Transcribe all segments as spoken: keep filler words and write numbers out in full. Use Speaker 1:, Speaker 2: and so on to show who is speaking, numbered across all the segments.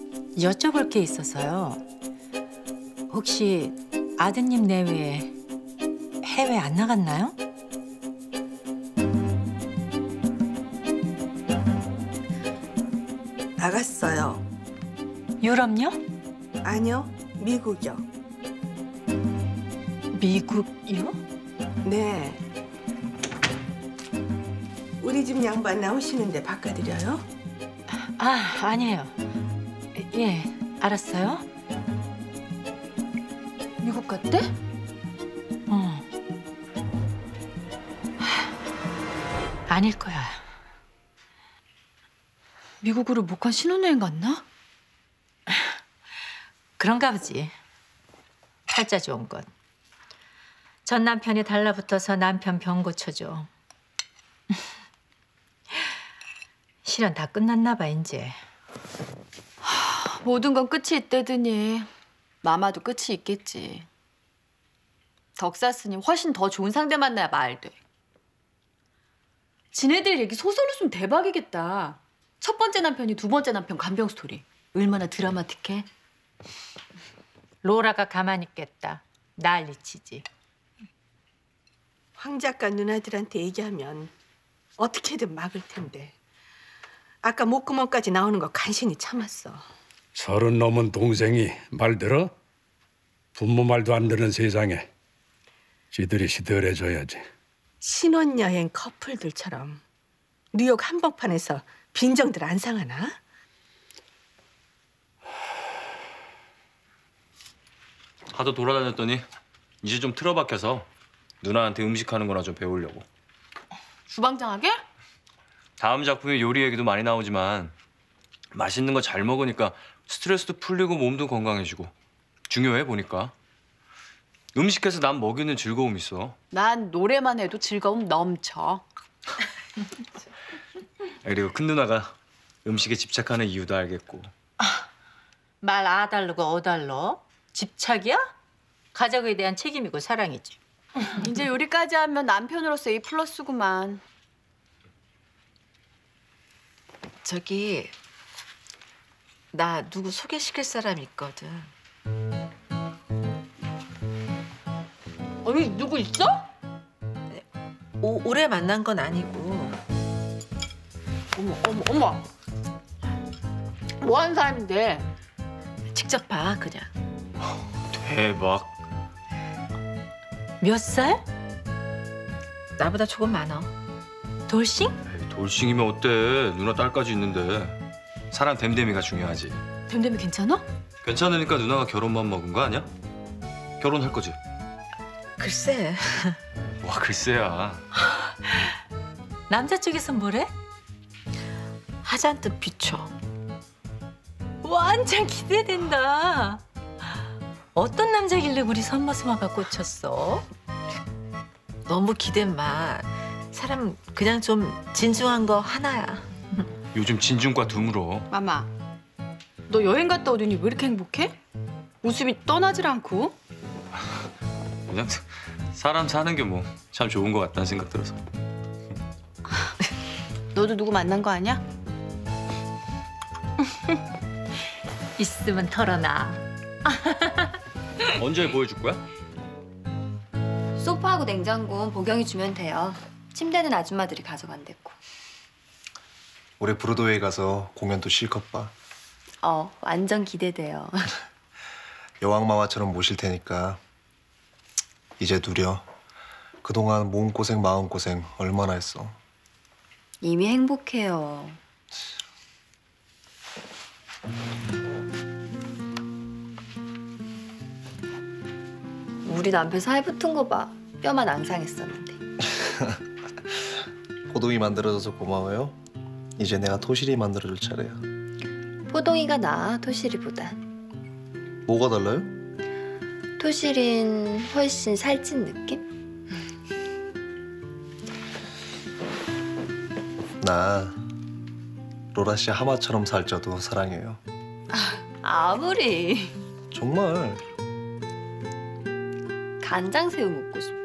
Speaker 1: 여쭤볼 게 있어서요. 혹시 아드님 내외에 해외 안 나갔나요?
Speaker 2: 나갔어요.
Speaker 1: 유럽요?
Speaker 2: 아니요, 미국이요.
Speaker 1: 미국요?
Speaker 2: 네. 우리 집 양반 나오시는데 바꿔드려요?
Speaker 1: 아, 아니에요. 예, 알았어요.
Speaker 3: 미국 갔대?
Speaker 1: 어. 아닐 거야.
Speaker 3: 미국으로 못 간 신혼여행 갔나?
Speaker 1: 그런가 보지. 팔자 좋은 것. 전 남편이 달라붙어서 남편 병 고쳐줘. 실은 다 끝났나 봐, 이제.
Speaker 3: 모든 건 끝이 있대더니 마마도 끝이 있겠지. 덕사스님 훨씬 더 좋은 상대 만나야 말 돼. 지네들 얘기 소설로 쓰면 대박이겠다. 첫 번째 남편이 두 번째 남편 간병 스토리. 얼마나 드라마틱해?
Speaker 1: 로라가 가만히 있겠다. 난리치지.
Speaker 2: 황 작가 누나들한테 얘기하면 어떻게든 막을 텐데. 아까 목구멍까지 나오는 거 간신히 참았어.
Speaker 4: 서른 넘은 동생이 말 들어? 부모 말도 안 듣는 세상에 지들이 시들해줘야지.
Speaker 2: 신혼여행 커플들처럼 뉴욕 한복판에서 빈정들 안 상하나?
Speaker 5: 하도 돌아다녔더니 이제 좀 틀어박혀서 누나한테 음식하는 거나 좀 배우려고.
Speaker 3: 주방장하게?
Speaker 5: 다음 작품에 요리 얘기도 많이 나오지만 맛있는 거 잘 먹으니까 스트레스도 풀리고 몸도 건강해지고 중요해 보니까. 음식해서 남 먹이는 즐거움 있어.
Speaker 3: 난 노래만 해도 즐거움 넘쳐.
Speaker 5: 그리고 큰 누나가 음식에 집착하는 이유도 알겠고.
Speaker 1: 말 아달르고 어달러? 집착이야? 가족에 대한 책임이고 사랑이지.
Speaker 3: 이제 요리까지 하면 남편으로서 A 플러스구만.
Speaker 6: 저기 나 누구 소개시킬 사람이 있거든.
Speaker 3: 언니 누구 있어?
Speaker 6: 오, 오래 만난 건 아니고.
Speaker 3: 어머 어머 어머. 뭐 하는 사람인데?
Speaker 6: 직접 봐 그냥.
Speaker 5: 대박.
Speaker 1: 몇 살?
Speaker 6: 나보다 조금 많아.
Speaker 1: 돌싱?
Speaker 5: 에이, 돌싱이면 어때? 누나 딸까지 있는데. 사람 됨됨이가 중요하지.
Speaker 3: 됨됨이 괜찮아?
Speaker 5: 괜찮으니까 누나가 결혼만 먹은 거 아니야? 결혼할 거지?
Speaker 6: 글쎄.
Speaker 5: 와 글쎄야.
Speaker 1: 남자 쪽에선 뭐래?
Speaker 6: 하잔뜻 비춰.
Speaker 1: 완전 기대된다. 어떤 남자길래 우리 선머스마가 꽂혔어?
Speaker 6: 너무 기댄 마. 사람 그냥 좀 진중한 거 하나야.
Speaker 5: 요즘 진중과 드물어.
Speaker 3: 마마, 너 여행 갔다 오더니 왜 이렇게 행복해? 웃음이 떠나질 않고.
Speaker 5: 그냥 사람 사는 게 뭐 참 좋은 것 같다는 생각 들어서.
Speaker 3: 너도 누구 만난 거 아니야?
Speaker 1: 있으면 털어놔.
Speaker 5: 언제 보여줄 거야?
Speaker 7: 소파하고 냉장고는 보경이 주면 돼요. 침대는 아줌마들이 가져간댔고.
Speaker 8: 올해 브로드웨이 가서 공연도 실컷 봐.
Speaker 7: 어, 완전 기대돼요.
Speaker 8: 여왕마마처럼 모실 테니까 이제 누려. 그동안 몸고생 마음고생 얼마나 했어.
Speaker 7: 이미 행복해요. 우리 남편 사이 붙은 거 봐. 뼈만 앙상했었는데.
Speaker 8: 호동이 만들어줘서 고마워요. 이제 내가 토실이 만들어줄 차례야.
Speaker 7: 포동이가 나아, 토실이보다.
Speaker 8: 뭐가 달라요?
Speaker 7: 토실인 훨씬 살찐 느낌?
Speaker 8: 나 로라 씨 하마처럼 살쪄도 사랑해요.
Speaker 7: 아무리.
Speaker 8: 정말.
Speaker 7: 간장새우 먹고 싶어.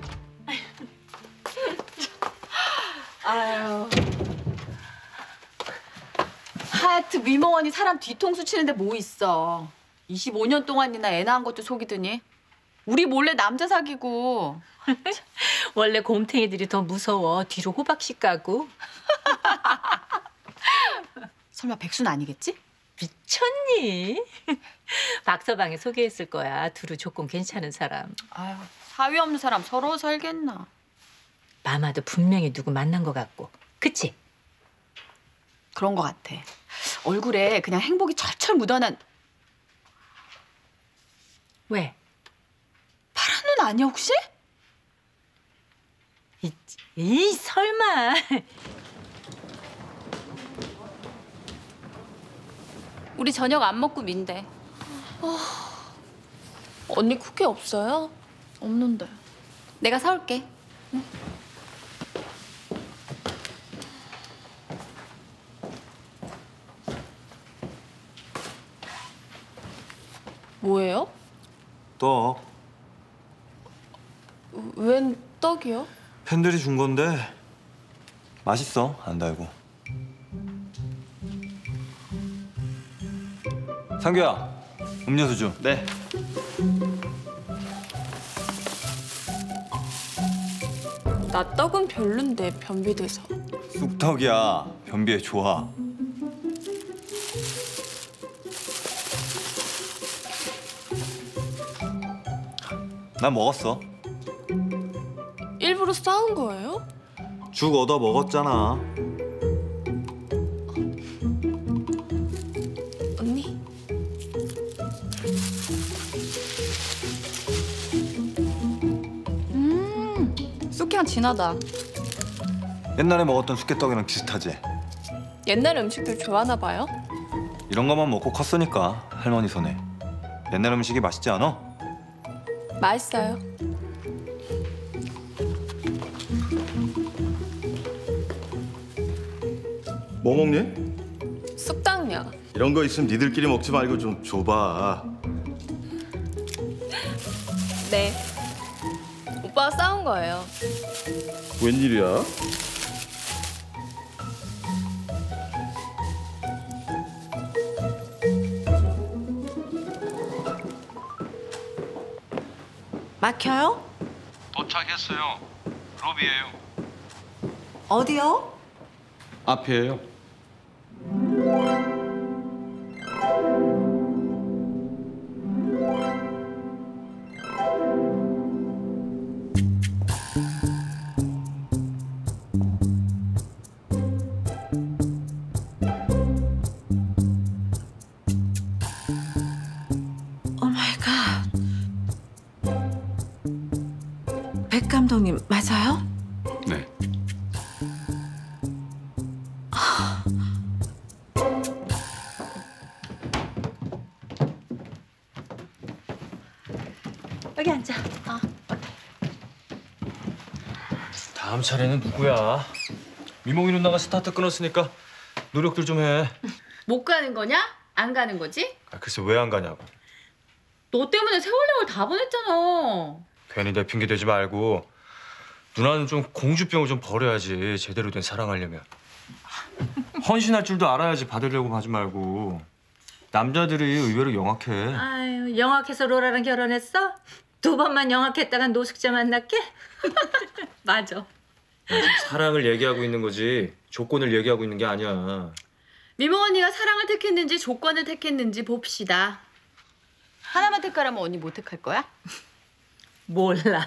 Speaker 6: 아유.
Speaker 3: 하여튼 미모원이 사람 뒤통수 치는데 뭐 있어. 이십오 년 동안이나 애 낳은 것도 속이더니 우리 몰래 남자 사귀고.
Speaker 1: 원래 곰탱이들이 더 무서워. 뒤로 호박씨 까고.
Speaker 3: 설마 백수는 아니겠지?
Speaker 1: 미쳤니? 박서방에 소개했을 거야. 두루 조건 괜찮은 사람.
Speaker 3: 아유, 사위 없는 사람 서러워 살겠나.
Speaker 1: 마마도 분명히 누구 만난 것 같고. 그치?
Speaker 3: 그런 것 같아. 얼굴에 그냥 행복이 철철 묻어난.
Speaker 1: 왜?
Speaker 3: 파란 눈 아니야 혹시?
Speaker 1: 이, 이 설마.
Speaker 7: 우리 저녁 안 먹고 민대.
Speaker 9: 언니 쿠키 없어요?
Speaker 3: 없는데.
Speaker 7: 내가 사올게.
Speaker 9: 뭐예요?
Speaker 10: 떡.
Speaker 9: 웬 떡이요?
Speaker 10: 팬들이 준 건데 맛있어, 안 달고. 상규야, 음료수 좀. 네.
Speaker 9: 나 떡은 별론데 변비돼서.
Speaker 10: 쑥떡이야, 변비에 좋아. 난 먹었어.
Speaker 9: 일부러 싸운 거예요?
Speaker 10: 죽 얻어 먹었잖아.
Speaker 9: 언니?
Speaker 7: 음, 쑥향 진하다.
Speaker 10: 옛날에 먹었던 쑥개떡이랑 비슷하지?
Speaker 9: 옛날 음식들 좋아하나 봐요?
Speaker 10: 이런 것만 먹고 컸으니까 할머니 손에. 옛날 음식이 맛있지 않아?
Speaker 9: 맛있어요.
Speaker 11: 뭐 먹니?
Speaker 9: 쑥당면.
Speaker 11: 이런 거 있으면 니들끼리 먹지 말고 좀 줘봐.
Speaker 9: 네. 오빠가 싸운 거예요.
Speaker 11: 웬일이야?
Speaker 6: 막혀요?
Speaker 4: 도착했어요. 로비예요.
Speaker 6: 어디요?
Speaker 4: 앞이에요.
Speaker 6: 오 마이 갓. 백 감독님 맞아요?
Speaker 4: 네.
Speaker 1: 여기 앉아.
Speaker 5: 어. 다음 차례는 누구야? 미몽이 누나가 스타트 끊었으니까 노력들 좀 해.
Speaker 3: 못 가는 거냐? 안 가는 거지?
Speaker 5: 아, 글쎄 왜 안 가냐고.
Speaker 3: 너 때문에 세월여행 다 보냈잖아.
Speaker 5: 괜히 내 핑계 대지 말고 누나는 좀 공주병을 좀 버려야지. 제대로 된 사랑하려면. 헌신할 줄도 알아야지. 받으려고 하지 말고. 남자들이 의외로 영악해.
Speaker 1: 아유, 영악해서 로라랑 결혼했어? 두 번만 영악했다가 노숙자 만났게? 맞아.
Speaker 5: 사랑을 얘기하고 있는 거지 조건을 얘기하고 있는 게 아니야.
Speaker 3: 미모 언니가 사랑을 택했는지 조건을 택했는지 봅시다. 하나만 택하라면 언니 뭐 택할 거야?
Speaker 1: 몰라.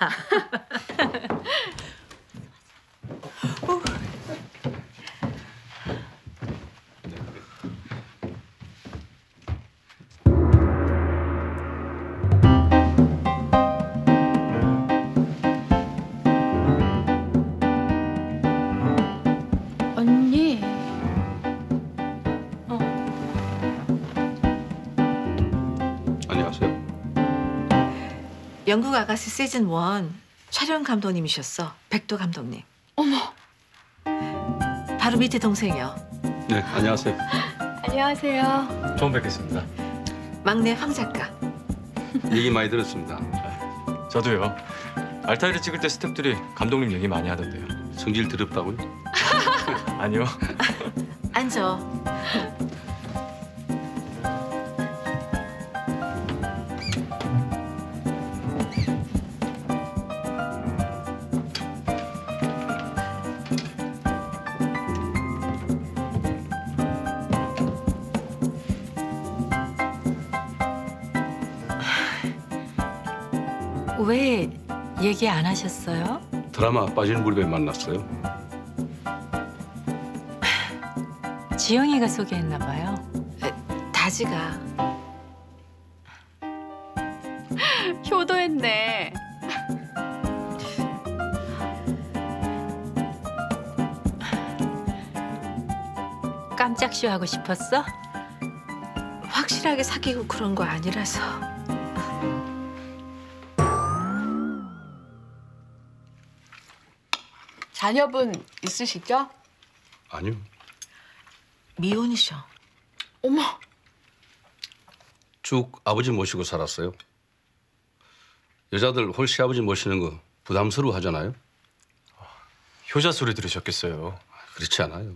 Speaker 7: 언니.
Speaker 4: 안녕하세요.
Speaker 6: 영국 아가씨 시즌 원 촬영 감독님이셨어. 백도 감독님.
Speaker 7: 어머.
Speaker 6: 바로 밑에 동생이요.
Speaker 4: 네, 안녕하세요.
Speaker 7: 안녕하세요.
Speaker 5: 처음 뵙겠습니다.
Speaker 6: 막내 황 작가.
Speaker 4: 얘기 많이 들었습니다.
Speaker 5: 저도요. 알타이를 찍을 때 스태프들이 감독님 얘기 많이 하던데요.
Speaker 4: 성질 더럽다고요?
Speaker 5: 아니요.
Speaker 6: 앉아.
Speaker 1: 왜 얘기 안 하셨어요?
Speaker 4: 드라마 빠진 물배 만났어요.
Speaker 1: 지영이가 소개했나 봐요.
Speaker 6: 다지가.
Speaker 3: 효도했네.
Speaker 1: 깜짝 쇼 하고 싶었어?
Speaker 6: 확실하게 사귀고 그런 거 아니라서.
Speaker 3: 자녀분 있으시죠?
Speaker 4: 아니요.
Speaker 6: 미혼이셔.
Speaker 3: 어머.
Speaker 4: 쭉 아버지 모시고 살았어요. 여자들 홀씨 아버지 모시는 거 부담스러워 하잖아요.
Speaker 5: 효자 소리 들으셨겠어요.
Speaker 4: 그렇지 않아요.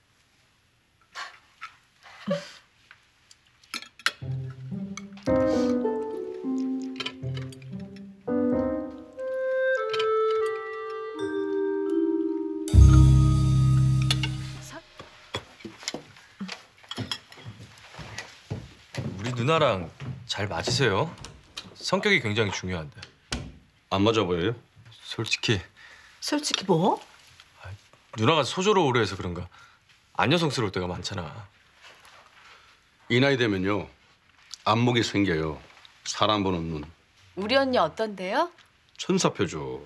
Speaker 5: 우리 누나랑 잘 맞으세요? 성격이 굉장히 중요한데.
Speaker 4: 안 맞아 보여요?
Speaker 5: 솔직히
Speaker 6: 솔직히 뭐?
Speaker 5: 누나가 소조로 오래 해서 그런가 안 여성스러울 때가 많잖아.
Speaker 4: 이 나이 되면요. 안목이 생겨요. 사람 보는 눈.
Speaker 3: 우리 언니 어떤데요?
Speaker 4: 천사표죠.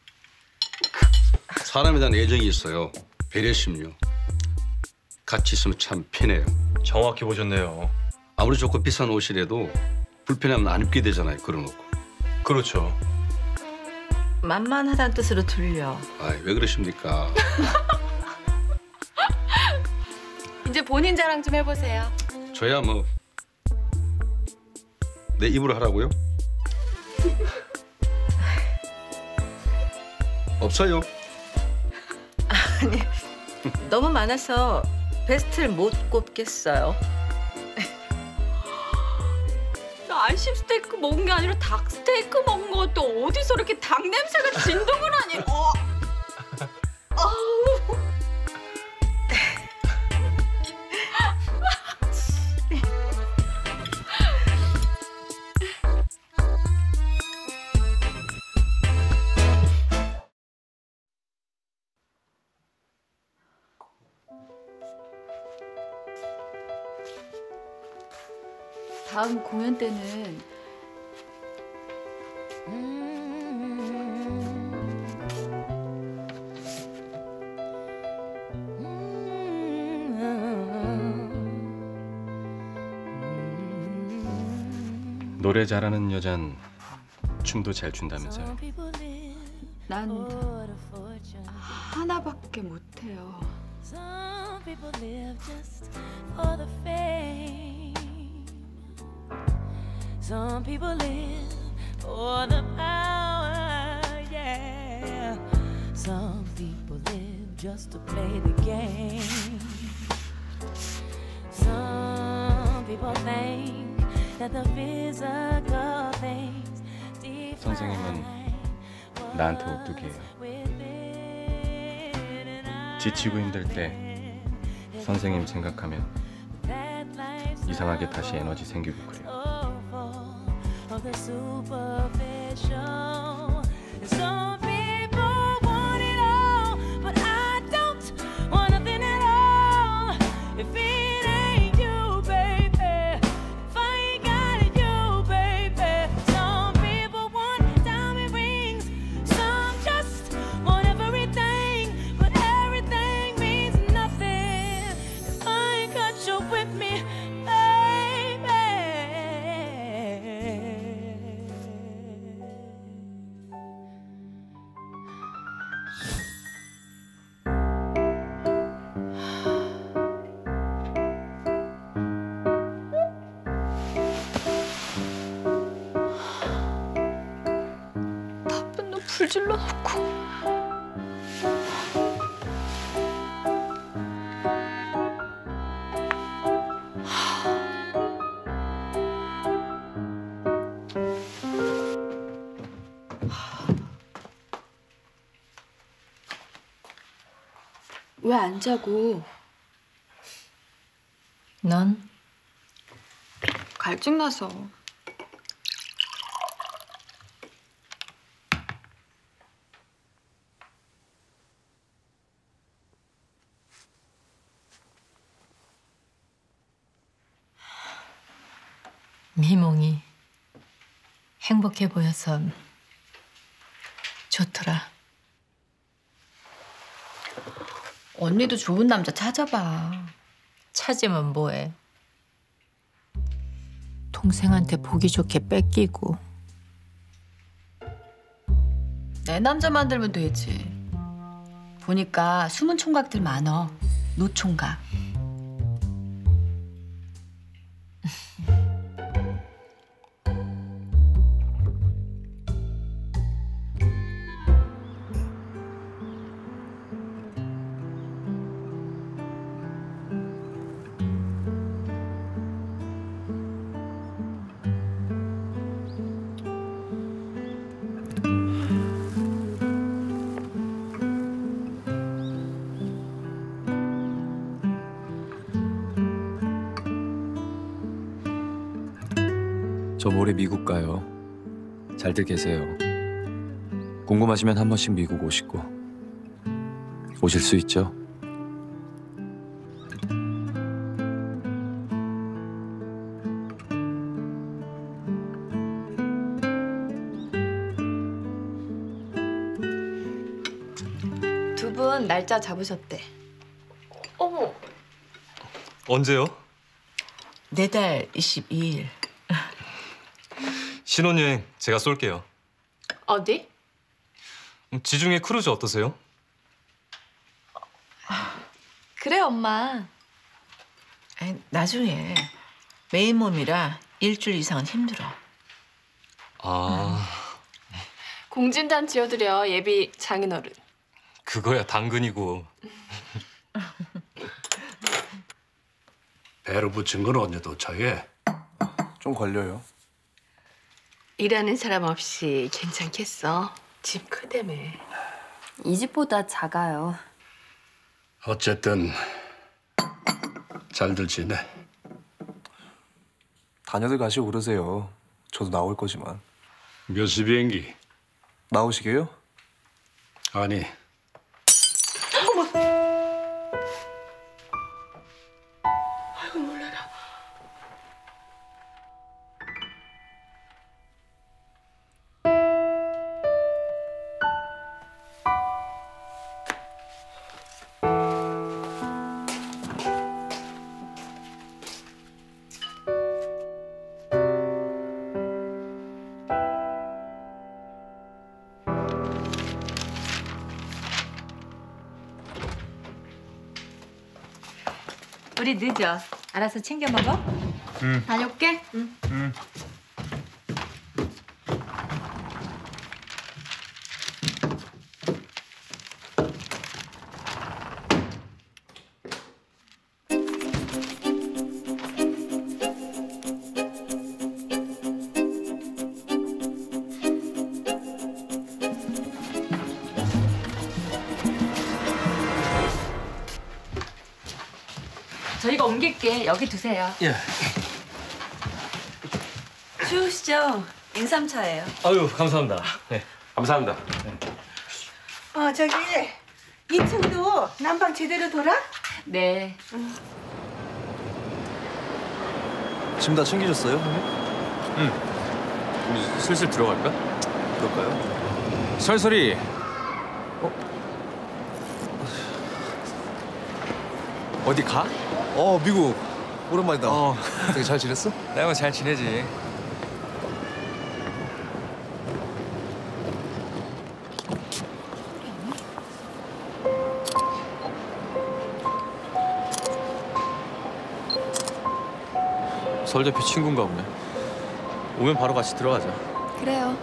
Speaker 4: 사람에 대한 애정이 있어요. 배려심요. 같이 있으면 참 편해요.
Speaker 5: 정확히 보셨네요.
Speaker 4: 아무리 좋고 비싼 옷이라도 불편하면 안 입게 되잖아요. 걸어놓고.
Speaker 5: 그렇죠.
Speaker 6: 만만하다는 뜻으로 들려.
Speaker 4: 아이, 왜 그러십니까?
Speaker 3: 이제 본인 자랑 좀 해보세요.
Speaker 4: 저야 뭐 내 입으로 하라고요? 없어요.
Speaker 1: 아니, 너무 많아서 베스트를 못 꼽겠어요.
Speaker 3: 나 안심 스테이크 먹은 게 아니라 닭 스테이크 먹은 것도 어디서 이렇게 닭 냄새가 진동을 하니? 어. 아우. 다음 공연 때는
Speaker 12: 노래 잘하는 여잔 춤도 잘 춘다면서요.
Speaker 3: 난 하나밖에 못해요.
Speaker 13: Some people live for the power, yeah. Some people live just to play the game. Some people think that the physical things define
Speaker 12: 선생님은 나한테 오뚜기예요. 지치고 힘들 때 선생님 생각하면 이상하게 다시 에너지 생기고 그래요.
Speaker 13: of the superficial. And some people want it all, but I don't want nothing at all. If it ain't you, baby, if I ain't got it, you, baby. Some people want diamond rings, some just want everything, but everything means nothing if I ain't got you with me.
Speaker 9: 불 질러놓고.
Speaker 3: 왜 안 자고?
Speaker 1: 넌?
Speaker 3: 갈증나서.
Speaker 1: 미몽이 행복해 보여서 좋더라.
Speaker 3: 언니도 좋은 남자 찾아봐.
Speaker 1: 찾으면 뭐해? 동생한테 보기 좋게 뺏기고.
Speaker 3: 내 남자 만들면 되지. 보니까 숨은 총각들 많어. 노총각.
Speaker 5: 저 모레 미국 가요. 잘들 계세요. 궁금하시면 한 번씩 미국 오시고. 오실 수 있죠?
Speaker 7: 두 분 날짜 잡으셨대. 어머.
Speaker 10: 언제요?
Speaker 6: 내달 이십이 일.
Speaker 10: 신혼여행 제가 쏠게요.
Speaker 7: 어디?
Speaker 10: 지중해 크루즈 어떠세요?
Speaker 7: 그래 엄마.
Speaker 6: 아니, 나중에 메인 몸이라 일주일 이상은 힘들어.
Speaker 10: 아,
Speaker 9: 공진단 지어드려 예비 장인어른.
Speaker 10: 그거야 당근이고.
Speaker 4: 배로 붙인 건 언제 도착해?
Speaker 8: 좀 걸려요.
Speaker 2: 일하는 사람 없이 괜찮겠어? 집 크다며.
Speaker 7: 이 집보다 작아요.
Speaker 4: 어쨌든 잘들 지내.
Speaker 8: 다녀들 가시고 그러세요. 저도 나올 거지만.
Speaker 4: 몇 시 비행기?
Speaker 8: 나오시게요?
Speaker 4: 아니,
Speaker 2: 아이고 놀라라.
Speaker 1: 우리 늦어. 알아서 챙겨 먹어.
Speaker 3: 응. 다녀올게. 응.
Speaker 10: 응.
Speaker 1: 저희가 옮길게. 여기 두세요.
Speaker 10: 예.
Speaker 6: 추우시죠? 인삼차예요.
Speaker 10: 아유, 감사합니다. 네, 감사합니다. 네.
Speaker 2: 어 저기 이 층도 난방 제대로 돌아?
Speaker 3: 네.
Speaker 8: 짐 다 챙기셨어요, 형님?
Speaker 10: 응. 우리 슬슬 들어갈까?
Speaker 8: 그럴까요?
Speaker 10: 설설이. 어디 가?
Speaker 8: 어, 미국. 오랜만이다.
Speaker 10: 어.
Speaker 8: 되게 잘 지냈어?
Speaker 10: 나 잘 지내지. 설 대표 친구인가 보네. 오면 바로 같이 들어가자.
Speaker 9: 그래요.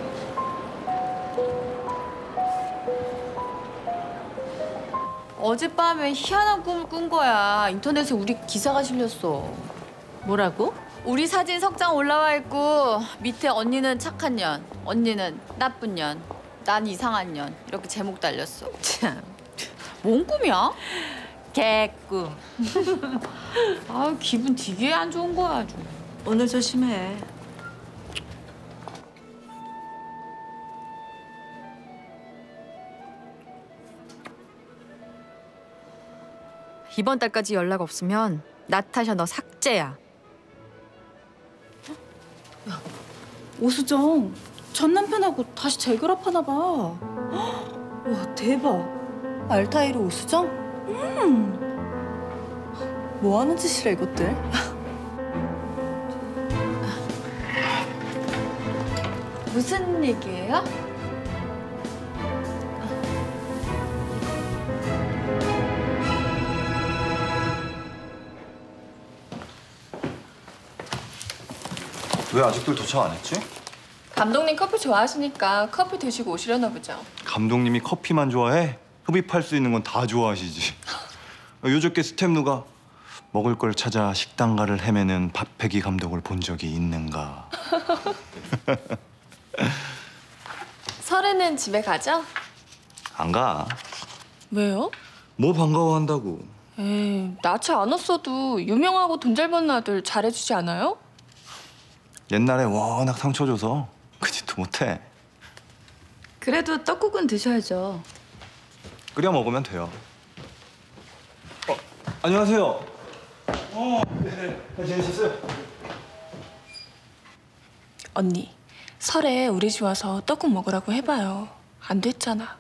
Speaker 3: 어젯밤에 희한한 꿈을 꾼 거야. 인터넷에 우리 기사가 실렸어.
Speaker 1: 뭐라고?
Speaker 3: 우리 사진 석장 올라와 있고 밑에 언니는 착한 년, 언니는 나쁜 년, 난 이상한 년 이렇게 제목 달렸어.
Speaker 1: 참.
Speaker 3: 뭔 꿈이야?
Speaker 1: 개꿈.
Speaker 3: 아 기분 되게 안 좋은 거야 아주.
Speaker 6: 오늘 조심해.
Speaker 7: 이번 달까지 연락 없으면 나타샤 너 삭제야.
Speaker 14: 오수정 전 남편하고 다시 재결합하나 봐. 와 대박. 알타이르 오수정? 음. 뭐 하는 짓이래 이것들?
Speaker 3: 무슨 얘기예요?
Speaker 10: 왜 아직도 도착 안 했지?
Speaker 9: 감독님 커피 좋아하시니까 커피 드시고 오시려나 보죠.
Speaker 10: 감독님이 커피만 좋아해? 흡입할 수 있는 건 다 좋아하시지. 요저께 스텝 누가 먹을 걸 찾아 식당가를 헤매는 박태기 감독을 본 적이 있는가?
Speaker 9: 설에는 집에 가죠?
Speaker 10: 안 가.
Speaker 9: 왜요?
Speaker 10: 뭐 반가워한다고.
Speaker 9: 에이, 낯이 안 왔어도 유명하고 돈 잘 버는 아들 잘해주지 않아요?
Speaker 10: 옛날에 워낙 상처 줘서 그 짓도 못해.
Speaker 3: 그래도 떡국은 드셔야죠.
Speaker 10: 끓여 먹으면 돼요. 어, 안녕하세요. 어, 네, 잘 지내셨어요?
Speaker 9: 언니, 설에 우리 집 와서 떡국 먹으라고 해봐요. 안 됐잖아.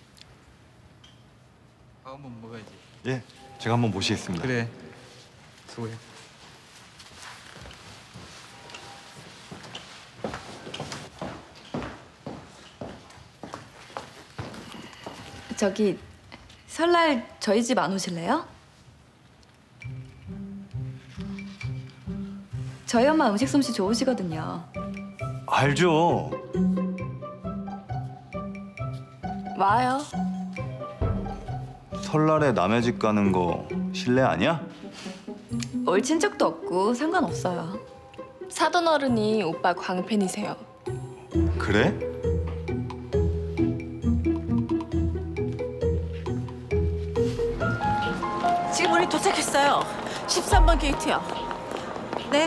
Speaker 10: 한번 먹어야지. 예, 제가 한번 모시겠습니다. 그래. 수고해.
Speaker 7: 저기 설날 저희 집 안 오실래요? 저희 엄마 음식 솜씨 좋으시거든요.
Speaker 10: 알죠.
Speaker 9: 와요.
Speaker 10: 설날에 남의 집 가는 거 실례 아니야?
Speaker 7: 올 친척도 없고 상관없어요.
Speaker 9: 사돈 어른이 오빠 광팬이세요.
Speaker 10: 그래?
Speaker 2: 지금 우리 도착했어요. 십삼 번 게이트요. 네.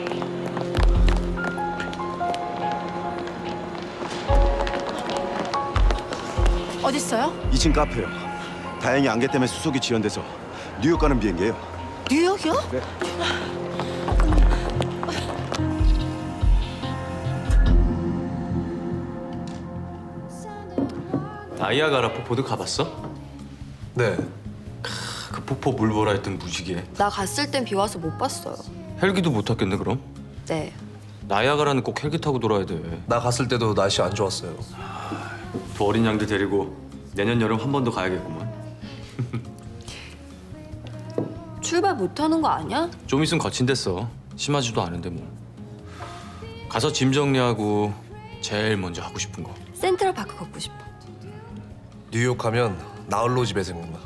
Speaker 2: 어딨어요?
Speaker 11: 이 층 카페요. 다행히 안개 때문에 수속이 지연돼서 뉴욕 가는 비행기예요.
Speaker 2: 뉴욕이요?
Speaker 11: 네.
Speaker 5: 나이아가라 폭포도 가봤어?
Speaker 8: 네.
Speaker 5: 그 폭포 물 보라 했던 무지개.
Speaker 7: 나 갔을 땐 비 와서 못 봤어요.
Speaker 5: 헬기도 못 탔겠네 그럼?
Speaker 7: 네.
Speaker 5: 나이아가라는 꼭 헬기 타고 돌아야 돼.
Speaker 8: 나 갔을 때도 날씨 안 좋았어요.
Speaker 5: 두 어린 양들 데리고 내년 여름 한 번 더 가야겠구만.
Speaker 7: 출발 못하는 거 아니야?
Speaker 5: 좀 있으면 거친댔어. 심하지도 않은데 뭐. 가서 짐 정리하고 제일 먼저 하고 싶은 거.
Speaker 7: 센트럴파크 걷고 싶어.
Speaker 8: 뉴욕 가면 나홀로 집에 생각나.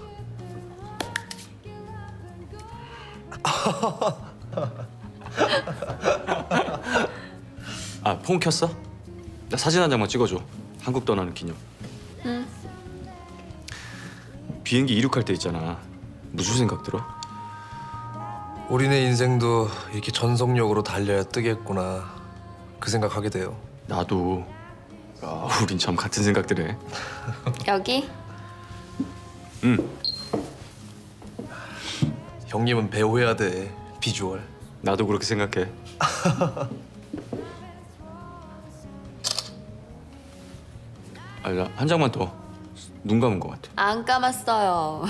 Speaker 5: 아, 폰 켰어? 나 사진 한 장만 찍어줘. 한국 떠나는 기념.
Speaker 7: 응.
Speaker 5: 비행기 이륙할 때 있잖아. 무슨 생각 들어?
Speaker 8: 우리네 인생도 이렇게 전속력으로 달려야 뜨겠구나. 그 생각하게 돼요.
Speaker 5: 나도. 야, 우린 참 같은 생각들 해.
Speaker 7: 여기?
Speaker 5: 응.
Speaker 8: 형님은 배우해야 돼. 비주얼.
Speaker 5: 나도 그렇게 생각해. 아, 나 한 장만 더. 눈 감은 것 같아.
Speaker 7: 안 감았어요.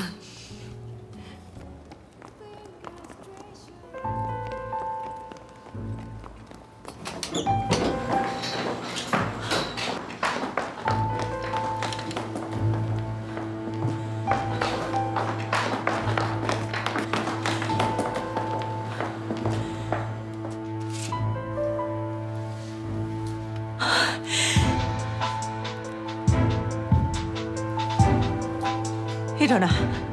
Speaker 2: 일어나.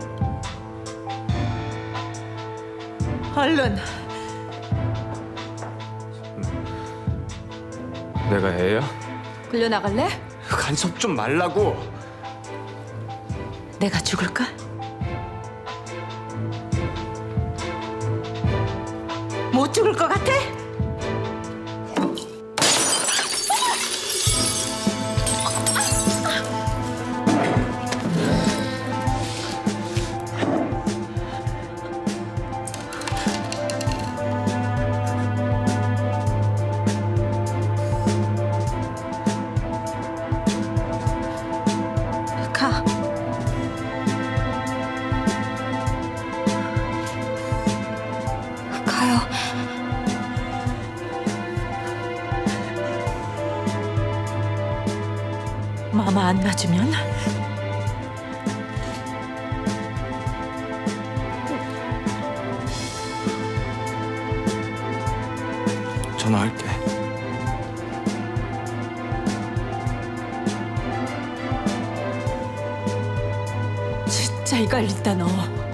Speaker 2: 얼른.
Speaker 5: 내가 애야?
Speaker 2: 끌려 나갈래?
Speaker 5: 간섭 좀 말라고.
Speaker 2: 내가 죽을까? 못 죽을 것 같아?
Speaker 9: 같아요.
Speaker 1: 마마 안 놔주면
Speaker 10: 전화할게.
Speaker 1: 진짜 이거 일다 너.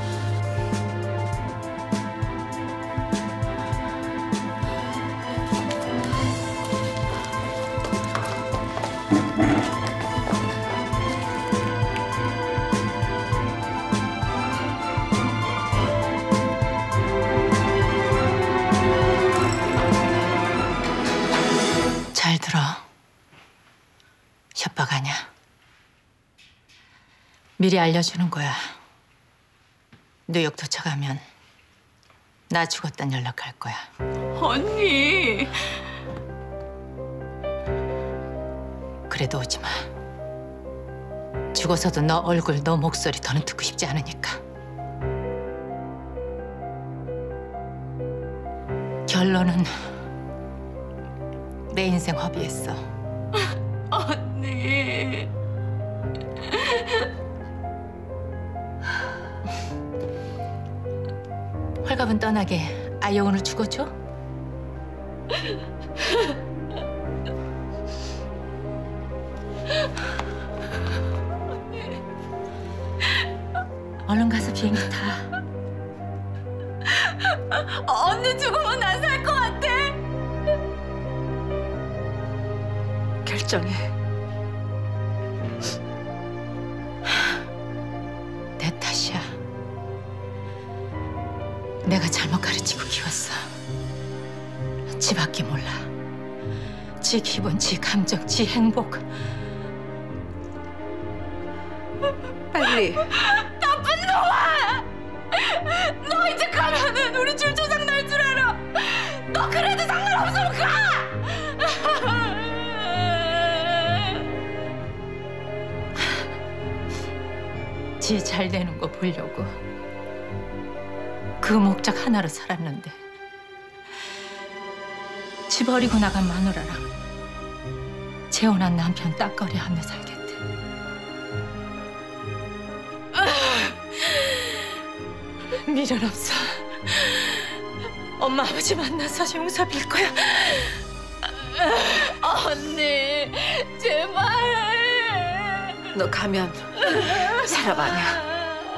Speaker 1: 잘 들어. 협박 아니야. 미리 알려주는 거야. 뉴욕 도착하면 나 죽었단 연락할 거야.
Speaker 14: 언니.
Speaker 1: 그래도 오지 마. 죽어서도 너 얼굴, 너 목소리 더는 듣고 싶지 않으니까. 결론은 내 인생 허비했어.
Speaker 14: 언니.
Speaker 1: 헐갑은 떠나게 아이오은을 죽어줘? 얼른 가서 비행기 타.
Speaker 14: 언니 죽으면 난 살 것 같아.
Speaker 1: 결정해. 내 탓이야. 내가 잘못 가르치고 키웠어. 지밖에 몰라. 지 기분, 지 감정, 지 행복.
Speaker 2: 빨리.
Speaker 14: 나쁜 놈아! 너 이제 가면은 우리 줄조상 날 줄 알아. 너 그래도 상관없으면 가!
Speaker 1: 지 잘 되는 거 보려고 그 목적 하나로 살았는데 지 버리고 나간 마누라랑 재혼한 남편 딱거리하며 살겠대. 미련 없어. 엄마 아버지 만나서 용서 빌 거야.
Speaker 14: 언니, 제발.
Speaker 2: 너 가면 사람 아니야.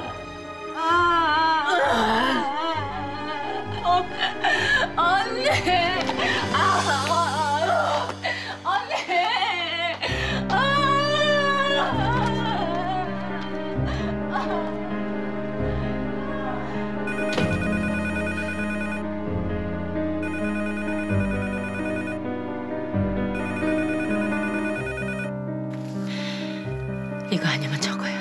Speaker 14: 어, 언니. 아, 언니.
Speaker 1: 이거 아니면 저거야.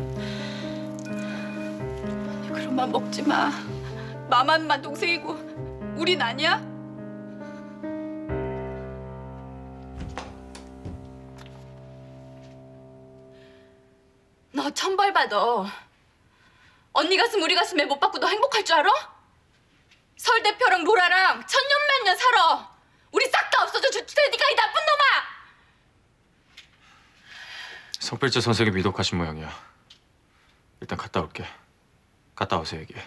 Speaker 14: 그런 맘 먹지 마. 마만만 동생이고 우린 아니야? 너 천벌 받아. 언니 가슴 우리 가슴에 못 받고 너 행복할 줄 알아? 설 대표랑 로라랑 천년만년 살아. 우리 싹 다 없어져 줄 테니까 이 나쁜 놈아.
Speaker 5: 석별제 선생이 미독하신 모양이야. 일단 갔다 올게. 갔다 와서 얘기해.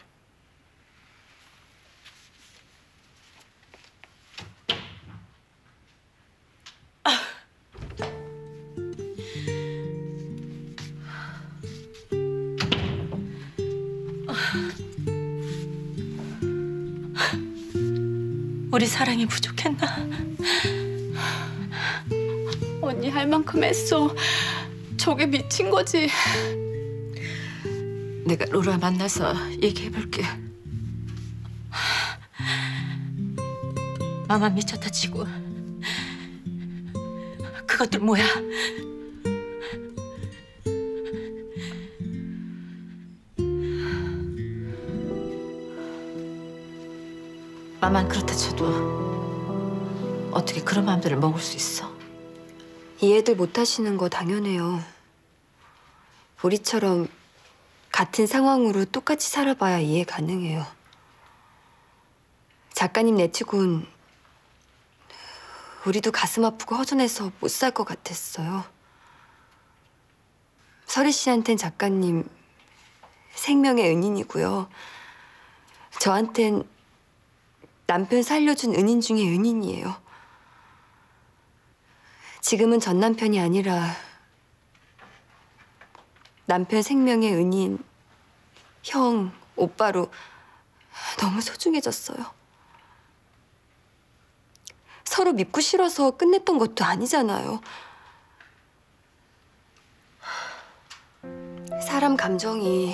Speaker 1: 우리 사랑이 부족했나?
Speaker 14: 언니 할 만큼 했어. 저게 미친 거지.
Speaker 2: 내가 로라 만나서 얘기해볼게.
Speaker 1: 마마 미쳤다 치고 그것들 뭐야? 마만 그렇다 쳐도 어떻게 그런 마음들을 먹을 수 있어?
Speaker 7: 이해들 못하시는 거 당연해요. 우리처럼 같은 상황으로 똑같이 살아봐야 이해 가능해요.
Speaker 15: 작가님 내치곤 우리도 가슴 아프고 허전해서 못 살 것 같았어요. 설희 씨한텐 작가님 생명의 은인이고요. 저한텐 남편 살려준 은인 중에 은인이에요. 지금은 전 남편이 아니라 남편 생명의 은인, 형, 오빠로 너무 소중해졌어요. 서로 믿고 싫어서 끝냈던 것도 아니잖아요. 사람 감정이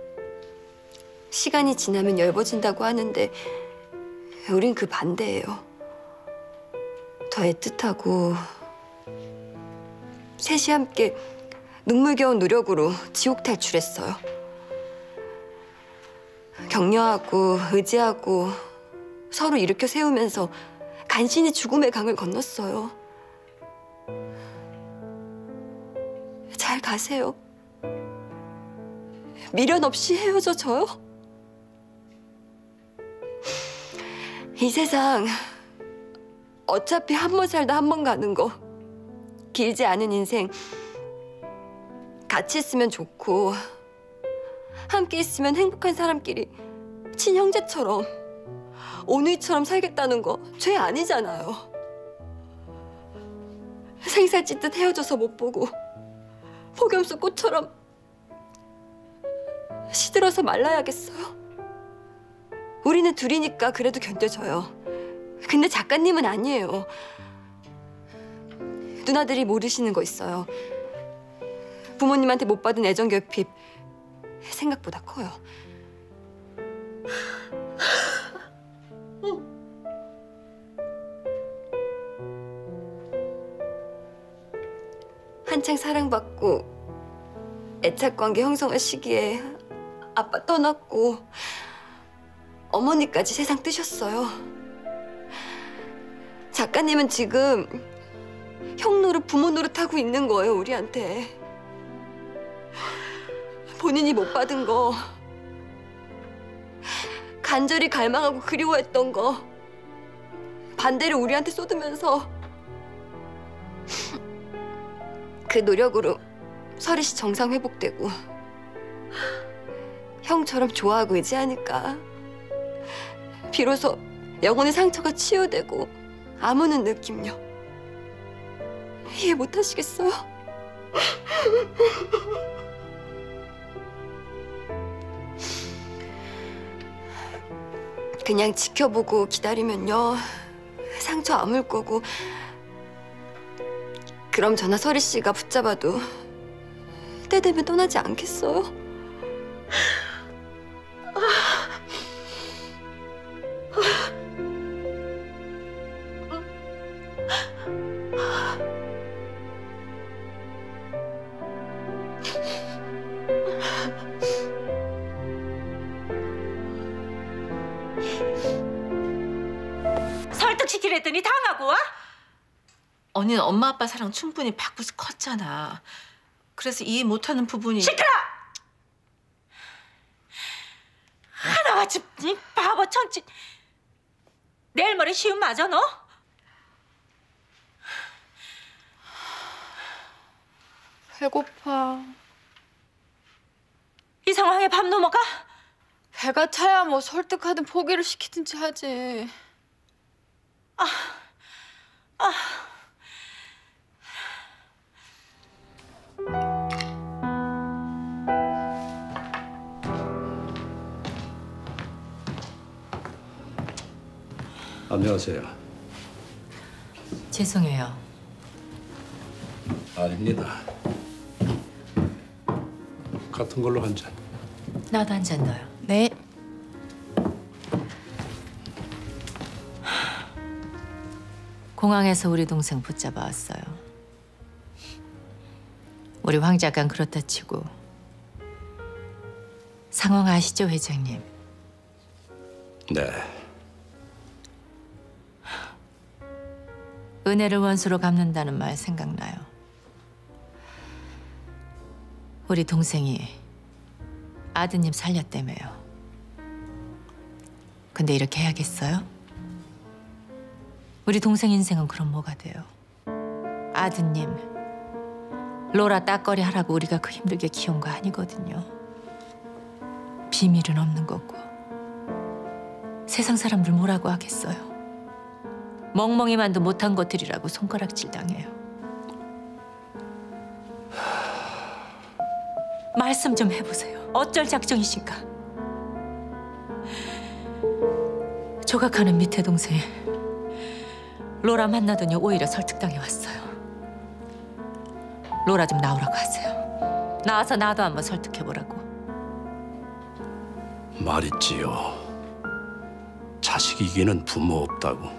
Speaker 15: 시간이 지나면 엷어진다고 하는데 우린 그 반대예요. 더 애틋하고 셋이 함께 눈물겨운 노력으로 지옥 탈출했어요. 격려하고 의지하고 서로 일으켜 세우면서 간신히 죽음의 강을 건넜어요. 잘 가세요. 미련 없이 헤어져줘요. 이 세상 어차피 한 번 살다 한 번 가는 거. 길지 않은 인생 같이 있으면 좋고 함께 있으면 행복한 사람끼리 친형제처럼 오누이처럼 살겠다는 거 죄 아니잖아요. 생살 찢듯 헤어져서 못 보고 폭염수 꽃처럼 시들어서 말라야겠어요. 우리는 둘이니까 그래도 견뎌져요. 근데 작가님은 아니에요. 누나들이 모르시는 거 있어요. 부모님한테 못 받은 애정 결핍 생각보다 커요. 한창 사랑받고 애착관계 형성할 시기에 아빠 떠났고 어머니까지 세상 뜨셨어요. 작가님은 지금 형 노릇, 부모 노릇 하고 있는 거예요, 우리한테. 본인이 못 받은 거, 간절히 갈망하고 그리워했던 거 반대로 우리한테 쏟으면서 그 노력으로 설희 씨 정상 회복되고 형처럼 좋아하고 의지하니까 비로소 영혼의 상처가 치유되고 아무는 느낌요. 이해 못 하시겠어요? 그냥 지켜보고 기다리면요 상처 아물 거고 그럼 저나 설희 씨가 붙잡아도 때 되면 떠나지 않겠어요?
Speaker 6: 설득시키랬더니 당하고 와? 언니는 엄마 아빠 사랑 충분히 받고서 컸잖아. 그래서 이해 못하는 부분이...
Speaker 1: 시끄러! 하나같이 이 바보 천치. 내일 모레 시험 맞아 너?
Speaker 3: 배고파.
Speaker 1: 이 상황에 밥 넘어가?
Speaker 3: 배가 차야 뭐 설득하든 포기를 시키든지 하지.
Speaker 1: 아, 아.
Speaker 4: 안녕하세요.
Speaker 1: 죄송해요.
Speaker 4: 아닙니다. 같은 걸로 한 잔.
Speaker 1: 나도 한 잔 넣어요.
Speaker 3: 네.
Speaker 1: 공항에서 우리 동생 붙잡아 왔어요. 우리 황 작가는 그렇다 치고 상황 아시죠, 회장님?
Speaker 4: 네.
Speaker 1: 은혜를 원수로 갚는다는 말 생각나요. 우리 동생이 아드님 살렸다며요. 근데 이렇게 해야겠어요? 우리 동생 인생은 그럼 뭐가 돼요? 아드님, 로라 딱거리 하라고 우리가 그 힘들게 키운 거 아니거든요. 비밀은 없는 거고 세상 사람들 뭐라고 하겠어요. 멍멍이만도 못한 것들이라고 손가락질 당해요. 말씀 좀 해보세요. 어쩔 작정이신가? 조각하는 밑에 동생 로라 만나더니 오히려 설득당해 왔어요. 로라 좀 나오라고 하세요. 나와서 나도 한번 설득해보라고.
Speaker 4: 말있지요. 자식 이기는 부모 없다고.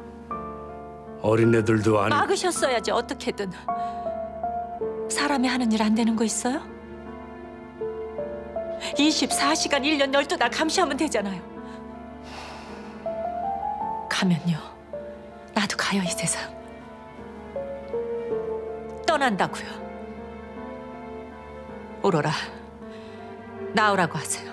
Speaker 4: 어린애들도 아니.
Speaker 1: 막으셨어야지 어떻게든. 사람이 하는 일 안 되는 거 있어요? 이십사 시간 일 년 열두 달 감시하면 되잖아요. 가면요. 나도 가요 이 세상. 떠난다고요. 오로라, 나오라고 하세요.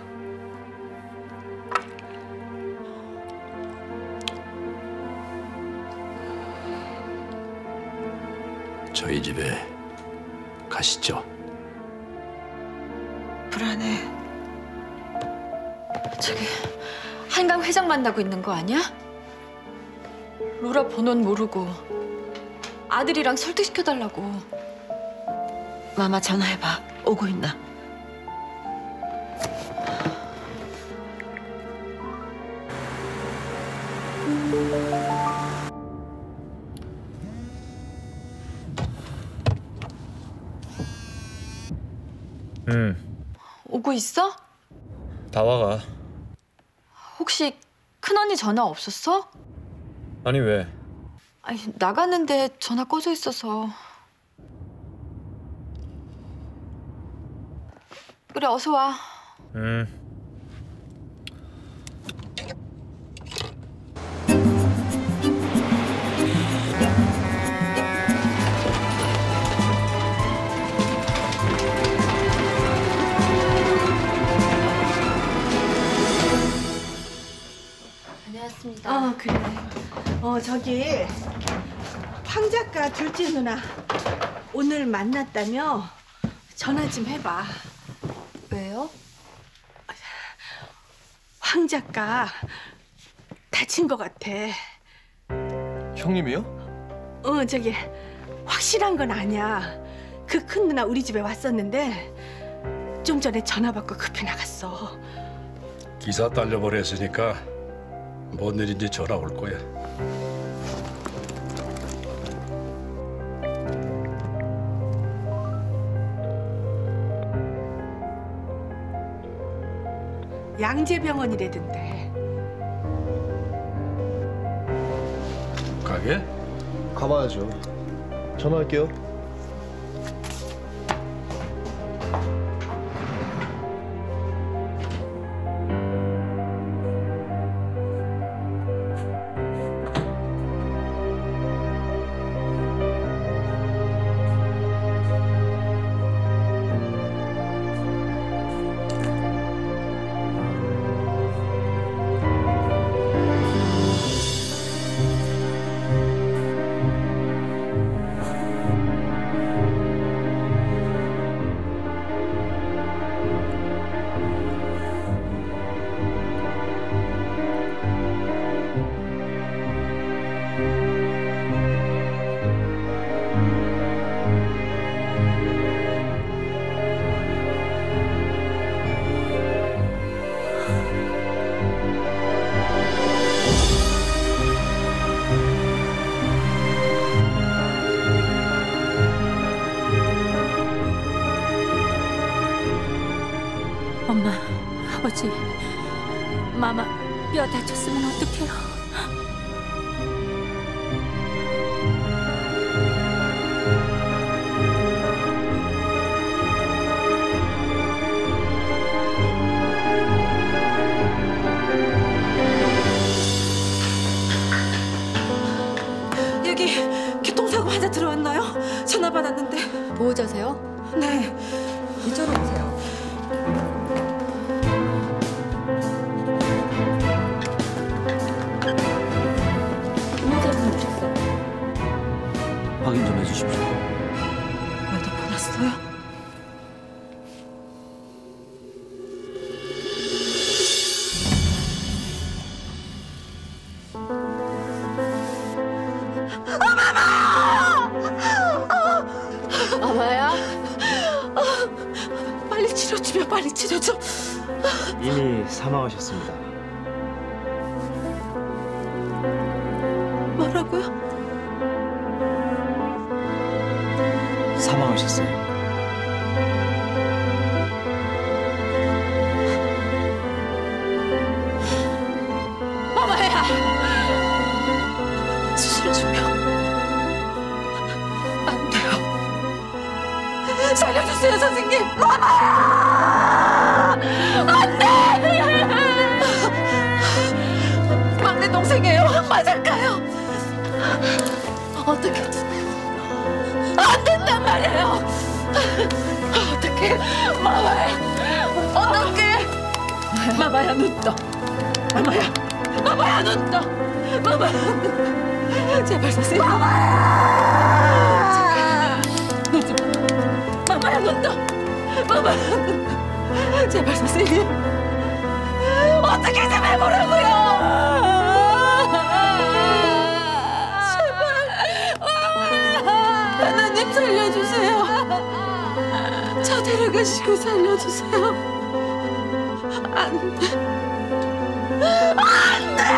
Speaker 4: 저희 집에 가시죠.
Speaker 3: 불안해. 저기 한강 회장 만나고 있는 거 아니야? 로라 번호는 모르고 아들이랑 설득시켜달라고.
Speaker 6: 마마 전화해봐. 오고 있나?
Speaker 5: 응.
Speaker 3: 오고 있어?
Speaker 5: 다 와가.
Speaker 3: 혹시 큰언니 전화 없었어?
Speaker 5: 아니 왜?
Speaker 3: 아니, 나갔는데 전화 꺼져 있어서. 그래, 어서 와.
Speaker 5: 응.
Speaker 3: 다녀왔습니다.
Speaker 2: 어, 그래. 어, 저기 황 작가 둘째 누나 오늘 만났다며? 전화 좀 해봐.
Speaker 3: 왜요?
Speaker 2: 황 작가 다친 것 같아.
Speaker 8: 형님이요?
Speaker 2: 어, 저기 확실한 건 아니야. 그 큰 누나 우리 집에 왔었는데 좀 전에 전화 받고 급히 나갔어.
Speaker 4: 기사 딸려버렸으니까 뭔 일인지 전화 올 거야.
Speaker 2: 양재병원이라던데.
Speaker 4: 가게?
Speaker 8: 가봐야죠. 전화할게요.
Speaker 1: 엄마, 아버지, 마마 뼈 다쳤으면 어떡해요?
Speaker 6: 여기 교통사고 환자 들어왔나요? 전화 받았는데.
Speaker 3: 보호자세요?
Speaker 6: 네.
Speaker 3: 이쪽으로 오세요. 보호자분 오셨어요?
Speaker 1: 살려주십시오. 왜 덮어놨어요?
Speaker 2: 마마야, 빨리 치료주면 빨리 치료줘.
Speaker 16: 이미 사망하셨습니다.
Speaker 2: 뭐라고요?
Speaker 16: 사망하셨어요.
Speaker 2: 마마야, 치료주면 안 돼요. 살려주세요, 선생님. 마마야! 안 돼! 막내 동생이에요. 맞을까요? 어떻게든 안 된단 말이에요. 어떻게, 마마야? 어떻게? 마마야, 눈 떠. 마마야, 마마야, 눈 떠. 마마야, 제발 선생님. 마마야! 눈 좀. 마마야, 눈 떠. 마마야, 눈 떠. 제발 선생님. 어떻게 좀 해보라고요. 하나님 살려주세요. 저 데려가시고 살려주세요. 안 돼. 안 돼!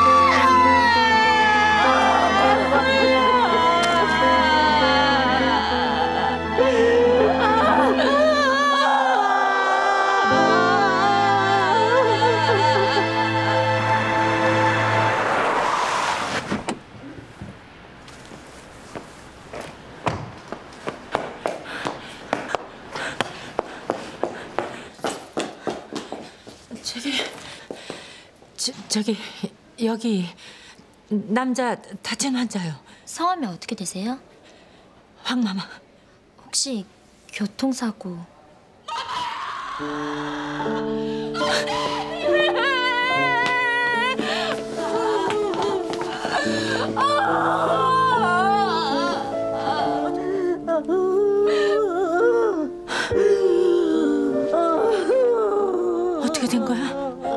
Speaker 1: 저기, 저, 저기 여기 남자 다친 환자요.
Speaker 17: 성함이 어떻게 되세요?
Speaker 1: 황마마.
Speaker 17: 혹시 교통사고?
Speaker 1: 어떻게 된 거야?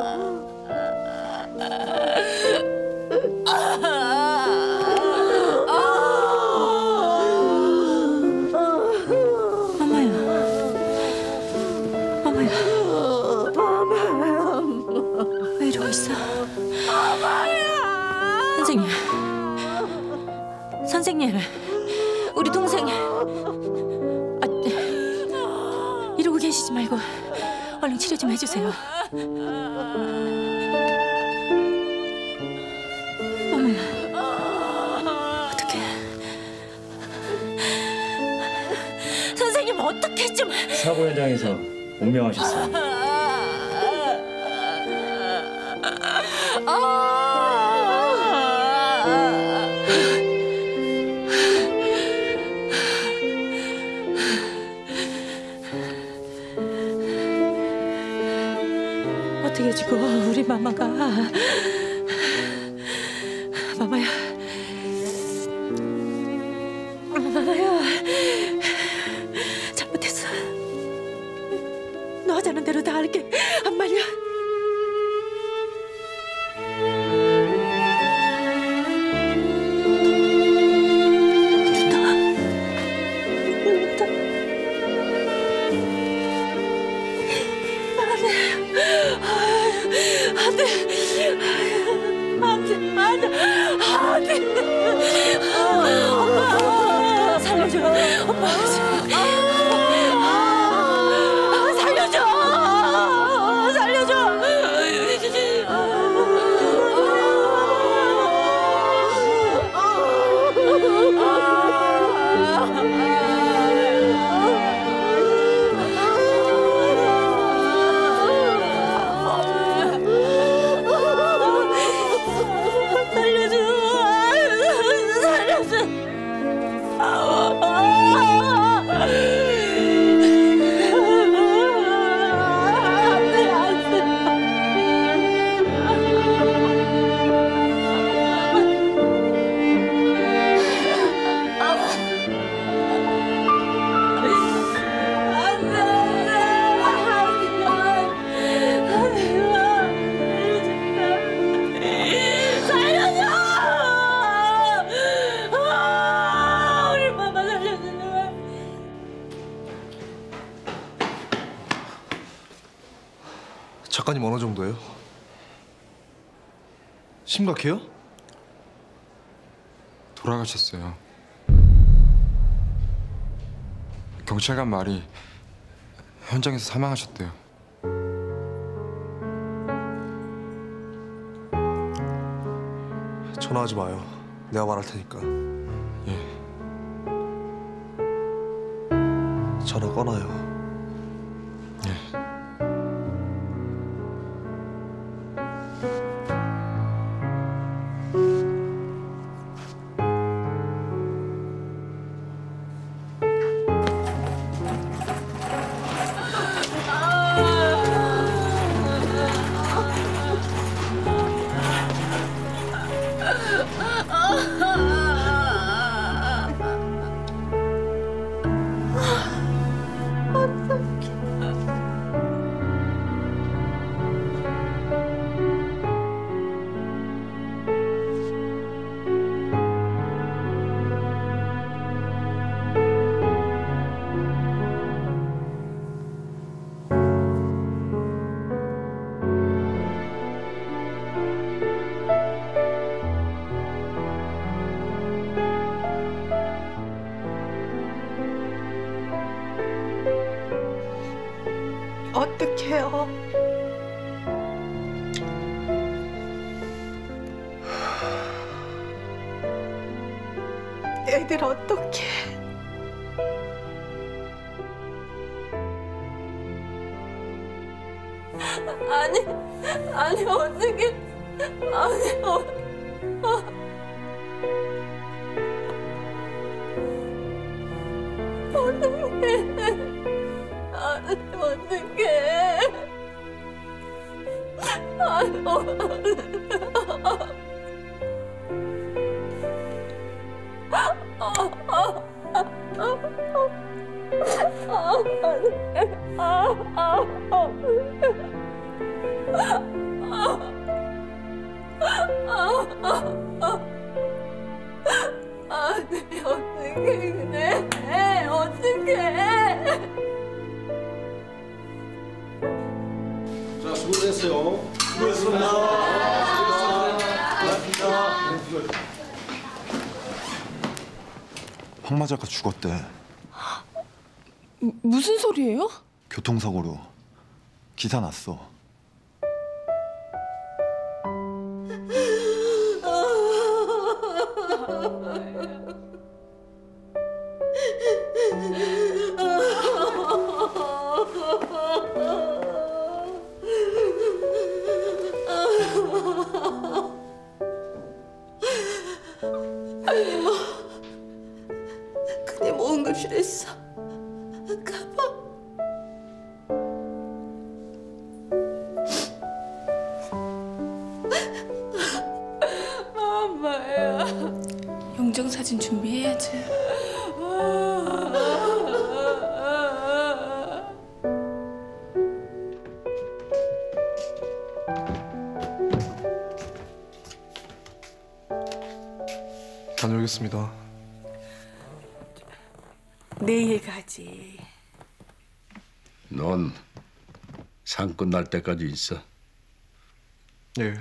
Speaker 1: 왜 이러고 있어? 선생님, 선생님, 우리 동생 아, 이러고 계시지 말고 얼른 치료 좀 해주세요. 어머야, 어떡해. 선생님, 어떻게 좀.
Speaker 16: 사고 현장에서 운명하셨어요.
Speaker 1: 어떻게 지고 우리 마마가. 마마야, 마마야, 잘못했어. 너 하자는 대로 다 할게. 한 말이야. 엄마, 살려줘. 엄마, 살려줘. 살려줘. 살려줘.
Speaker 8: 작가님 어느 정도예요? 심각해요?
Speaker 18: 돌아가셨어요. 경찰관 말이 현장에서 사망하셨대요.
Speaker 8: 전화하지 마요. 내가 말할 테니까.
Speaker 18: 예.
Speaker 8: 전화 꺼놔요.
Speaker 18: 예.
Speaker 6: 어떡해요? 애들 어떡해?
Speaker 2: 아니, 아니 어떻게? 아니 어, 어. 어떡해? 아니 어떡해? 아니 아니 어떡해 그래? 어떡해?
Speaker 11: 자, 수고했어요. 수고했습니다. 수고했습니다.
Speaker 10: 황마자가 죽었대.
Speaker 9: 무슨 소리예요?
Speaker 10: 교통사고로. 기사 났어.
Speaker 2: 아니 뭐 그냥 모은 걸 싫었어. 가봐. 엄마야.
Speaker 9: 영정사진 준비해야지.
Speaker 8: 다녀오겠습니다.
Speaker 2: 내일 가지.
Speaker 4: 넌 상 끝날 때까지 있어.
Speaker 8: 예.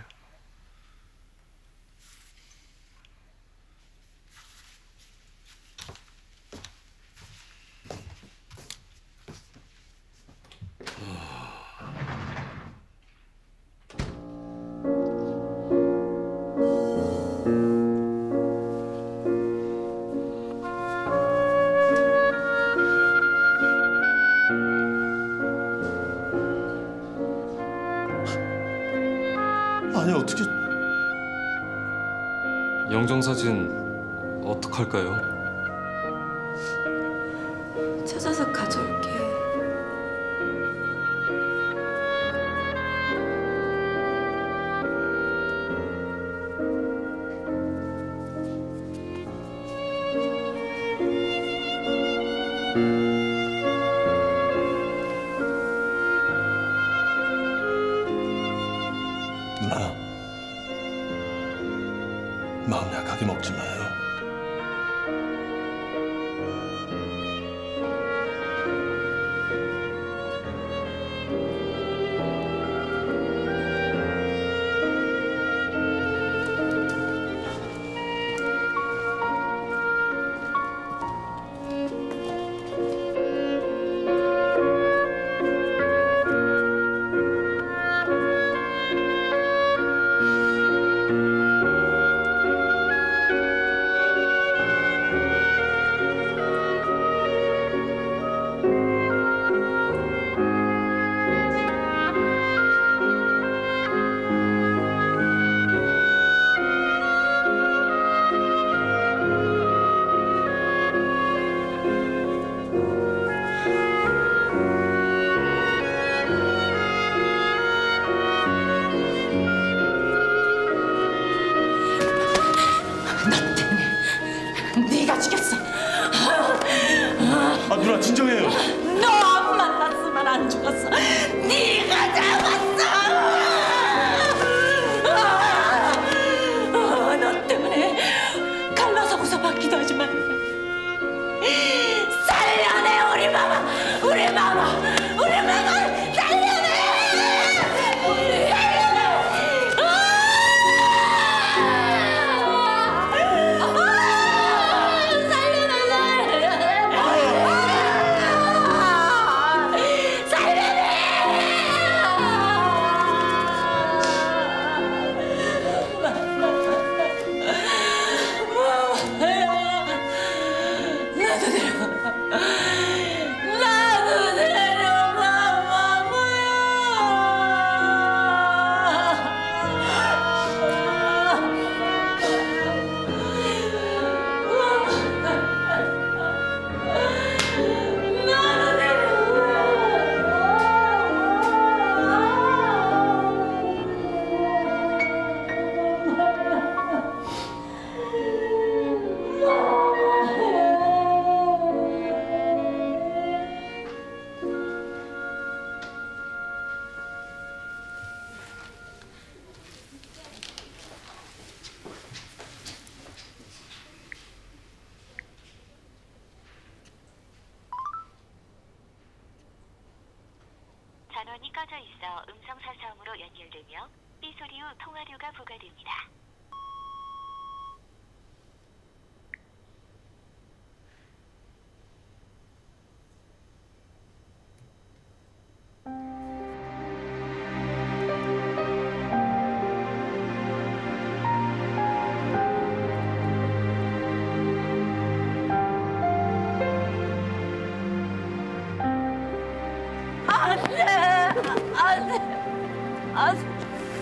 Speaker 8: 아니 어떻게
Speaker 18: 영정사진 어떡할까요?
Speaker 2: 찾아서 가져올게.
Speaker 8: 누나, 마음 약하게 먹지 마요.
Speaker 19: 전원이 꺼져 있어 음성 사서음으로 연결되며 삐 소리 후 통화료가 부과됩니다.
Speaker 2: 안돼, 안돼, 안돼.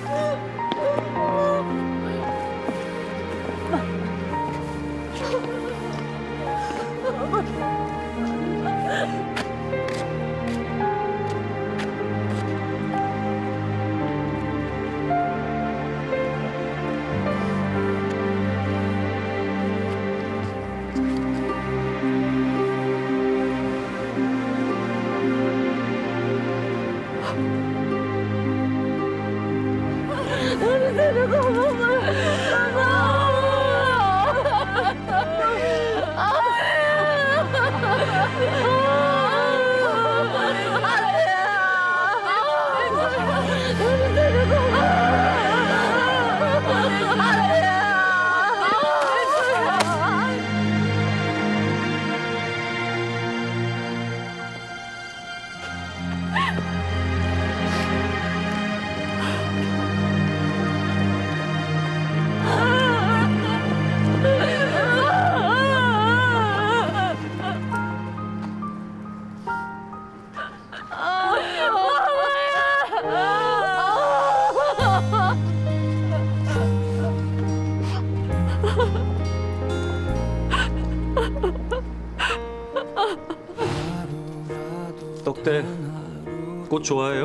Speaker 18: 떡대 꽃 좋아해요?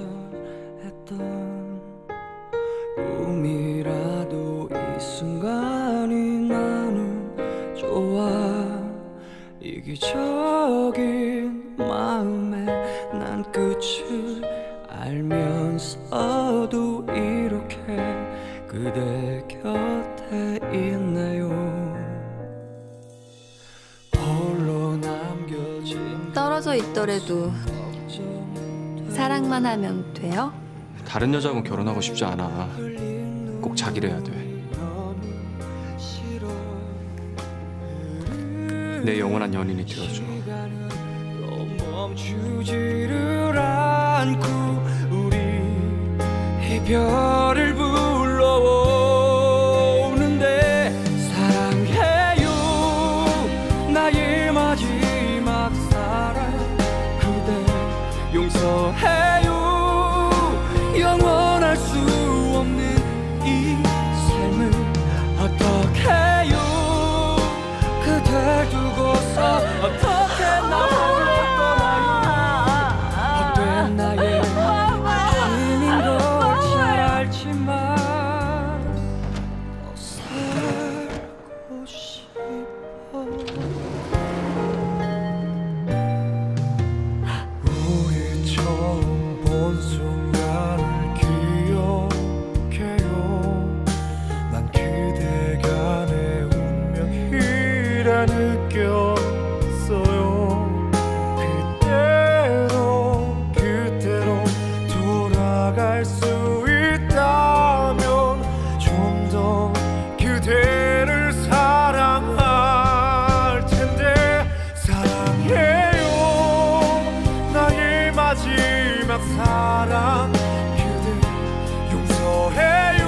Speaker 20: 꿈이라도 이 순간이 나는 좋아. 이기적인 마음에 난 끝을 알면서도 이렇게 그대 곁에 있네요. 홀로 남겨진
Speaker 15: 떨어져 있더라도 사랑만 하면 돼요?
Speaker 18: 다른 여자하고 결혼하고 싶지 않아. 꼭 자기래야 돼. 내 영원한 연인이 되어줘.
Speaker 20: 멈추지를 않고 우리 이별을 불러오는데 사랑해요 나의 마지막 사랑 그대 용서해요 영원할 수 없는 이 삶을 어떡해요 그댈 두고서 어떻게 나 홀로 떠나요 헛된 나의 힘인 걸 잘 알지만 더 살고 싶어 우리 처음 본 순간을 기억해요 난 그대가 내 운명이라 느꼈어요 그대로 그대로 돌아갈 수 있다면 좀 더 그대를 사랑할 텐데 사랑해요 나의 마지막 사랑 그대 용서해요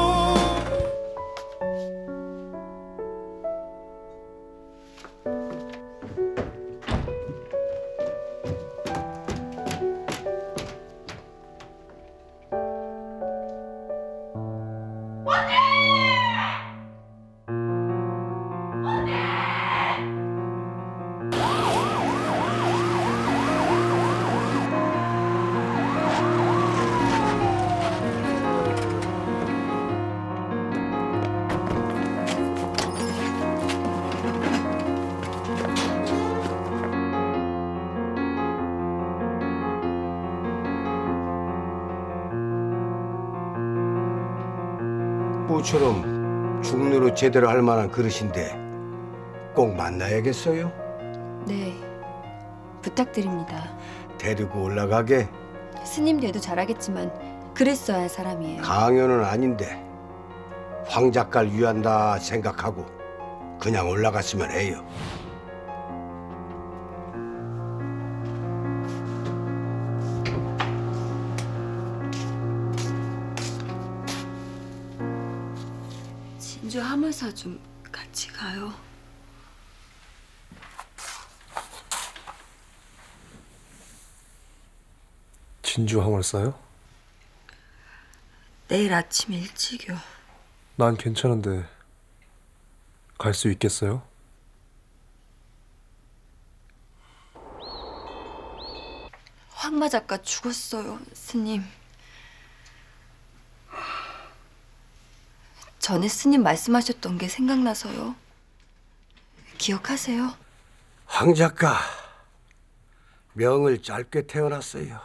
Speaker 21: 부처럼 중로로 제대로 할 만한 그릇인데 꼭 만나야겠어요?
Speaker 15: 네, 부탁드립니다.
Speaker 21: 데리고 올라가게?
Speaker 15: 스님 돼도 잘하겠지만 그랬어야 할 사람이에요.
Speaker 21: 강요는 아닌데 황 작가를 위한다 생각하고 그냥 올라갔으면 해요.
Speaker 15: 진주 화물사 좀 같이 가요.
Speaker 8: 진주 화물사요?
Speaker 15: 내일 아침 일찍이요.
Speaker 8: 난 괜찮은데 갈 수 있겠어요?
Speaker 15: 황마 작가 죽었어요, 스님. 전에 스님 말씀하셨던 게 생각나서요. 기억하세요?
Speaker 21: 황 작가 명을 짧게 태어났어요.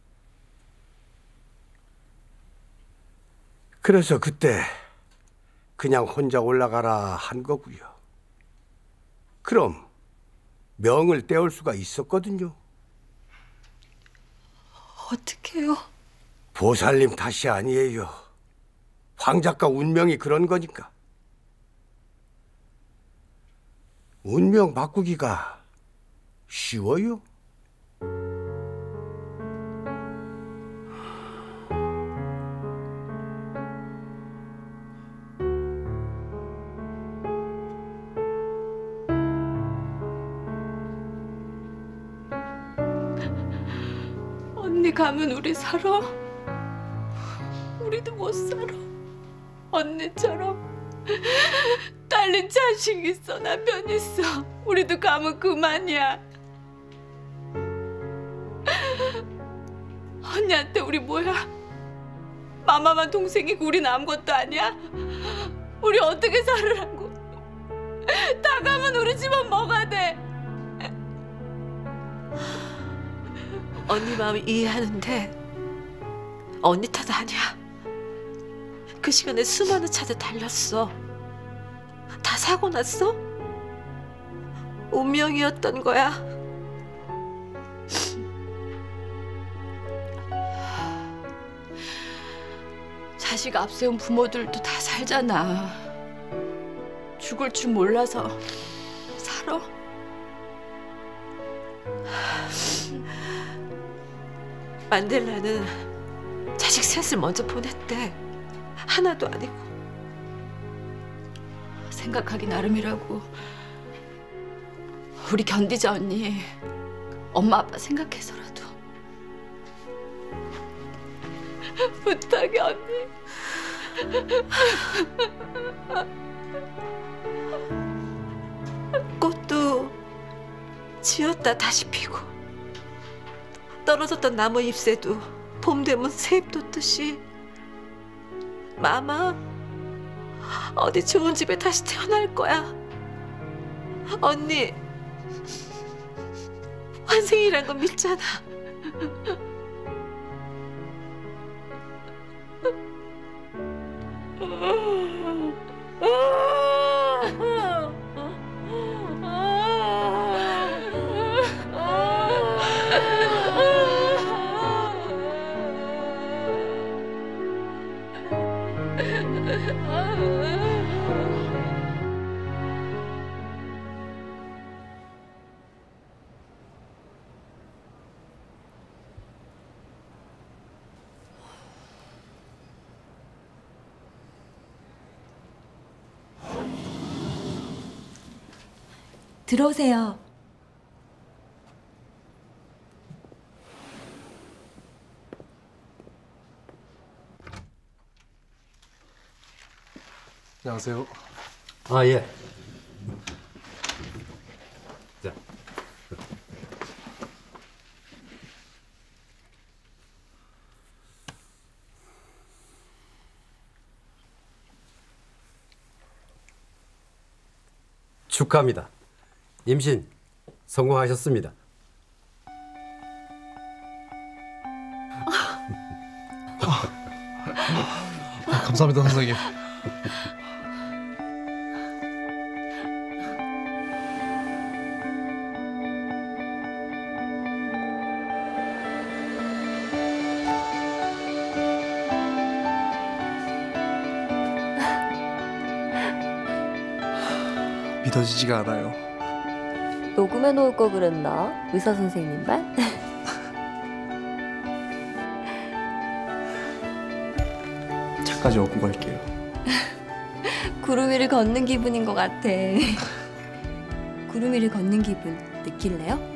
Speaker 21: 그래서 그때 그냥 혼자 올라가라 한 거고요. 그럼 명을 떼올 수가 있었거든요.
Speaker 15: 어떡해요?
Speaker 21: 보살님 탓이 아니에요. 황 작가 운명이 그런 거니까. 운명 바꾸기가 쉬워요?
Speaker 2: 언니 가면 우리 살아? 우리도 못 살아. 언니처럼 딸린 자식 있어, 남편 있어. 우리도 가면 그만이야. 언니한테 우리 뭐야? 마마만 동생이고 우린 아무것도 아니야? 우리 어떻게 살으라고? 다 가면 우리 집은 뭐가 돼?
Speaker 6: 언니 마음 이해하는데 언니 탓 아니야. 그 시간에 수많은 차들 달렸어. 다 사고 났어? 운명이었던 거야.
Speaker 2: 자식 앞세운 부모들도 다 살잖아. 죽을 줄 몰라서 살아.
Speaker 6: 만델라는 자식 셋을 먼저 보냈대. 하나도 아니고.
Speaker 2: 생각하기 나름이라고. 우리 견디자, 언니. 엄마 아빠 생각해서라도. 부탁해, 언니.
Speaker 6: 꽃도 지었다 다시 피고, 떨어졌던 나무 잎새도 봄 되면 새잎 돋듯이 마마 어디 좋은 집에 다시 태어날 거야. 언니 환생이란 건 믿잖아.
Speaker 17: 들어오세요.
Speaker 8: 안녕하세요.
Speaker 12: 아, 예. 자. 축하합니다. 임신 성공하셨습니다.
Speaker 8: 감사합니다, 선생님. 믿어지지가 않아요.
Speaker 15: 녹음해 놓을 거 그랬나? 의사 선생님 말?
Speaker 8: 차까지 얻고 갈게요.
Speaker 15: 구름 위를 걷는 기분인 것 같아. 구름 위를 걷는 기분 느낄래요?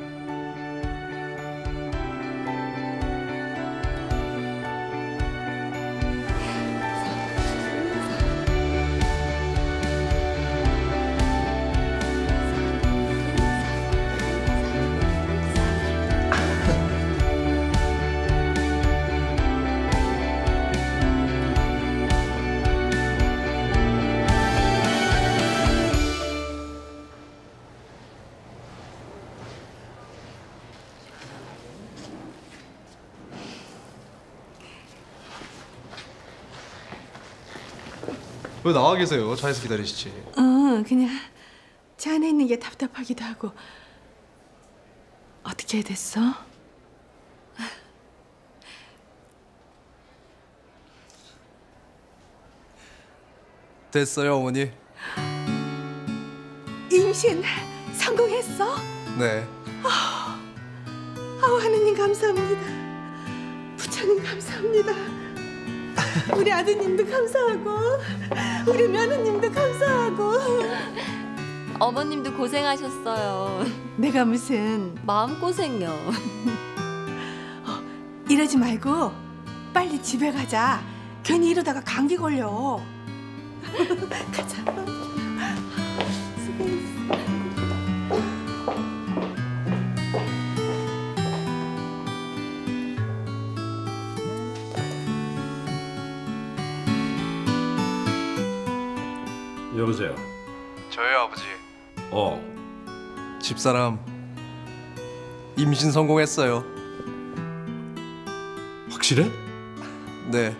Speaker 8: 왜 나와 계세요? 차에서 기다리시지.
Speaker 9: 어, 그냥 차 안에 있는 게 답답하기도 하고. 어떻게 됐어?
Speaker 8: 됐어요, 어머니.
Speaker 9: 임신 성공했어?
Speaker 8: 네.
Speaker 9: 아우 하느님 감사합니다. 부처님 감사합니다. 우리 아드님도 감사하고 우리 며느님도 감사하고.
Speaker 15: 어머님도 고생하셨어요.
Speaker 9: 내가 무슨
Speaker 15: 마음고생요.
Speaker 9: 어, 이러지 말고 빨리 집에 가자. 괜히 이러다가 감기 걸려. 가자. 수고했어.
Speaker 4: 여보세요.
Speaker 8: 저요, 아버지.
Speaker 4: 어.
Speaker 8: 집사람 임신 성공했어요.
Speaker 4: 확실해?
Speaker 8: 네.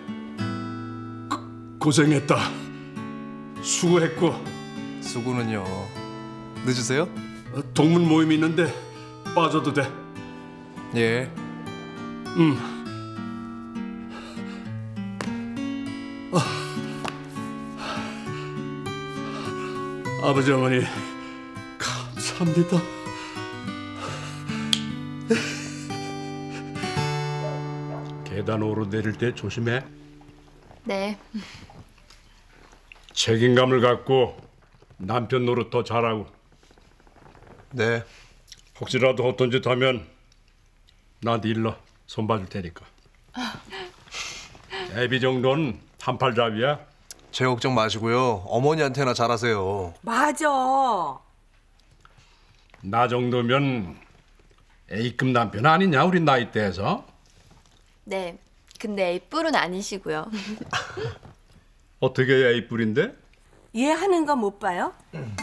Speaker 4: 고생했다. 수고했고.
Speaker 8: 수고는요. 늦으세요?
Speaker 4: 동문 모임이 있는데 빠져도 돼.
Speaker 8: 예.
Speaker 4: 음. 아. 아버지 어머니 감사합니다. 계단 오르내릴 때 조심해.
Speaker 3: 네.
Speaker 4: 책임감을 갖고 남편 노릇 더 잘하고.
Speaker 8: 네.
Speaker 4: 혹시라도 어떤 짓 하면 나한테 일러. 손봐줄 테니까. 애비 정도는 한팔잡이야.
Speaker 8: 제 걱정 마시고요. 어머니한테나 잘하세요.
Speaker 9: 맞아.
Speaker 4: 나 정도면 A급 남편 아니냐 우리 나이대에서.
Speaker 15: 네. 근데 A뿔은 아니시고요.
Speaker 4: 어떻게 A뿔인데?
Speaker 9: 얘 하는 거 못 봐요?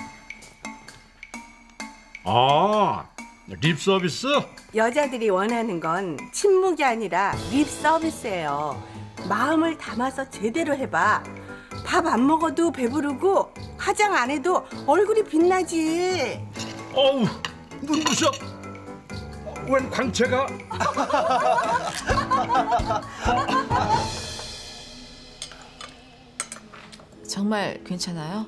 Speaker 4: 아, 립 서비스?
Speaker 9: 여자들이 원하는 건 침묵이 아니라 립 서비스예요. 마음을 담아서 제대로 해봐. 밥 안 먹어도 배부르고 화장 안 해도 얼굴이 빛나지.
Speaker 4: 어우, 눈부셔. 웬 광채가?
Speaker 1: 정말 괜찮아요?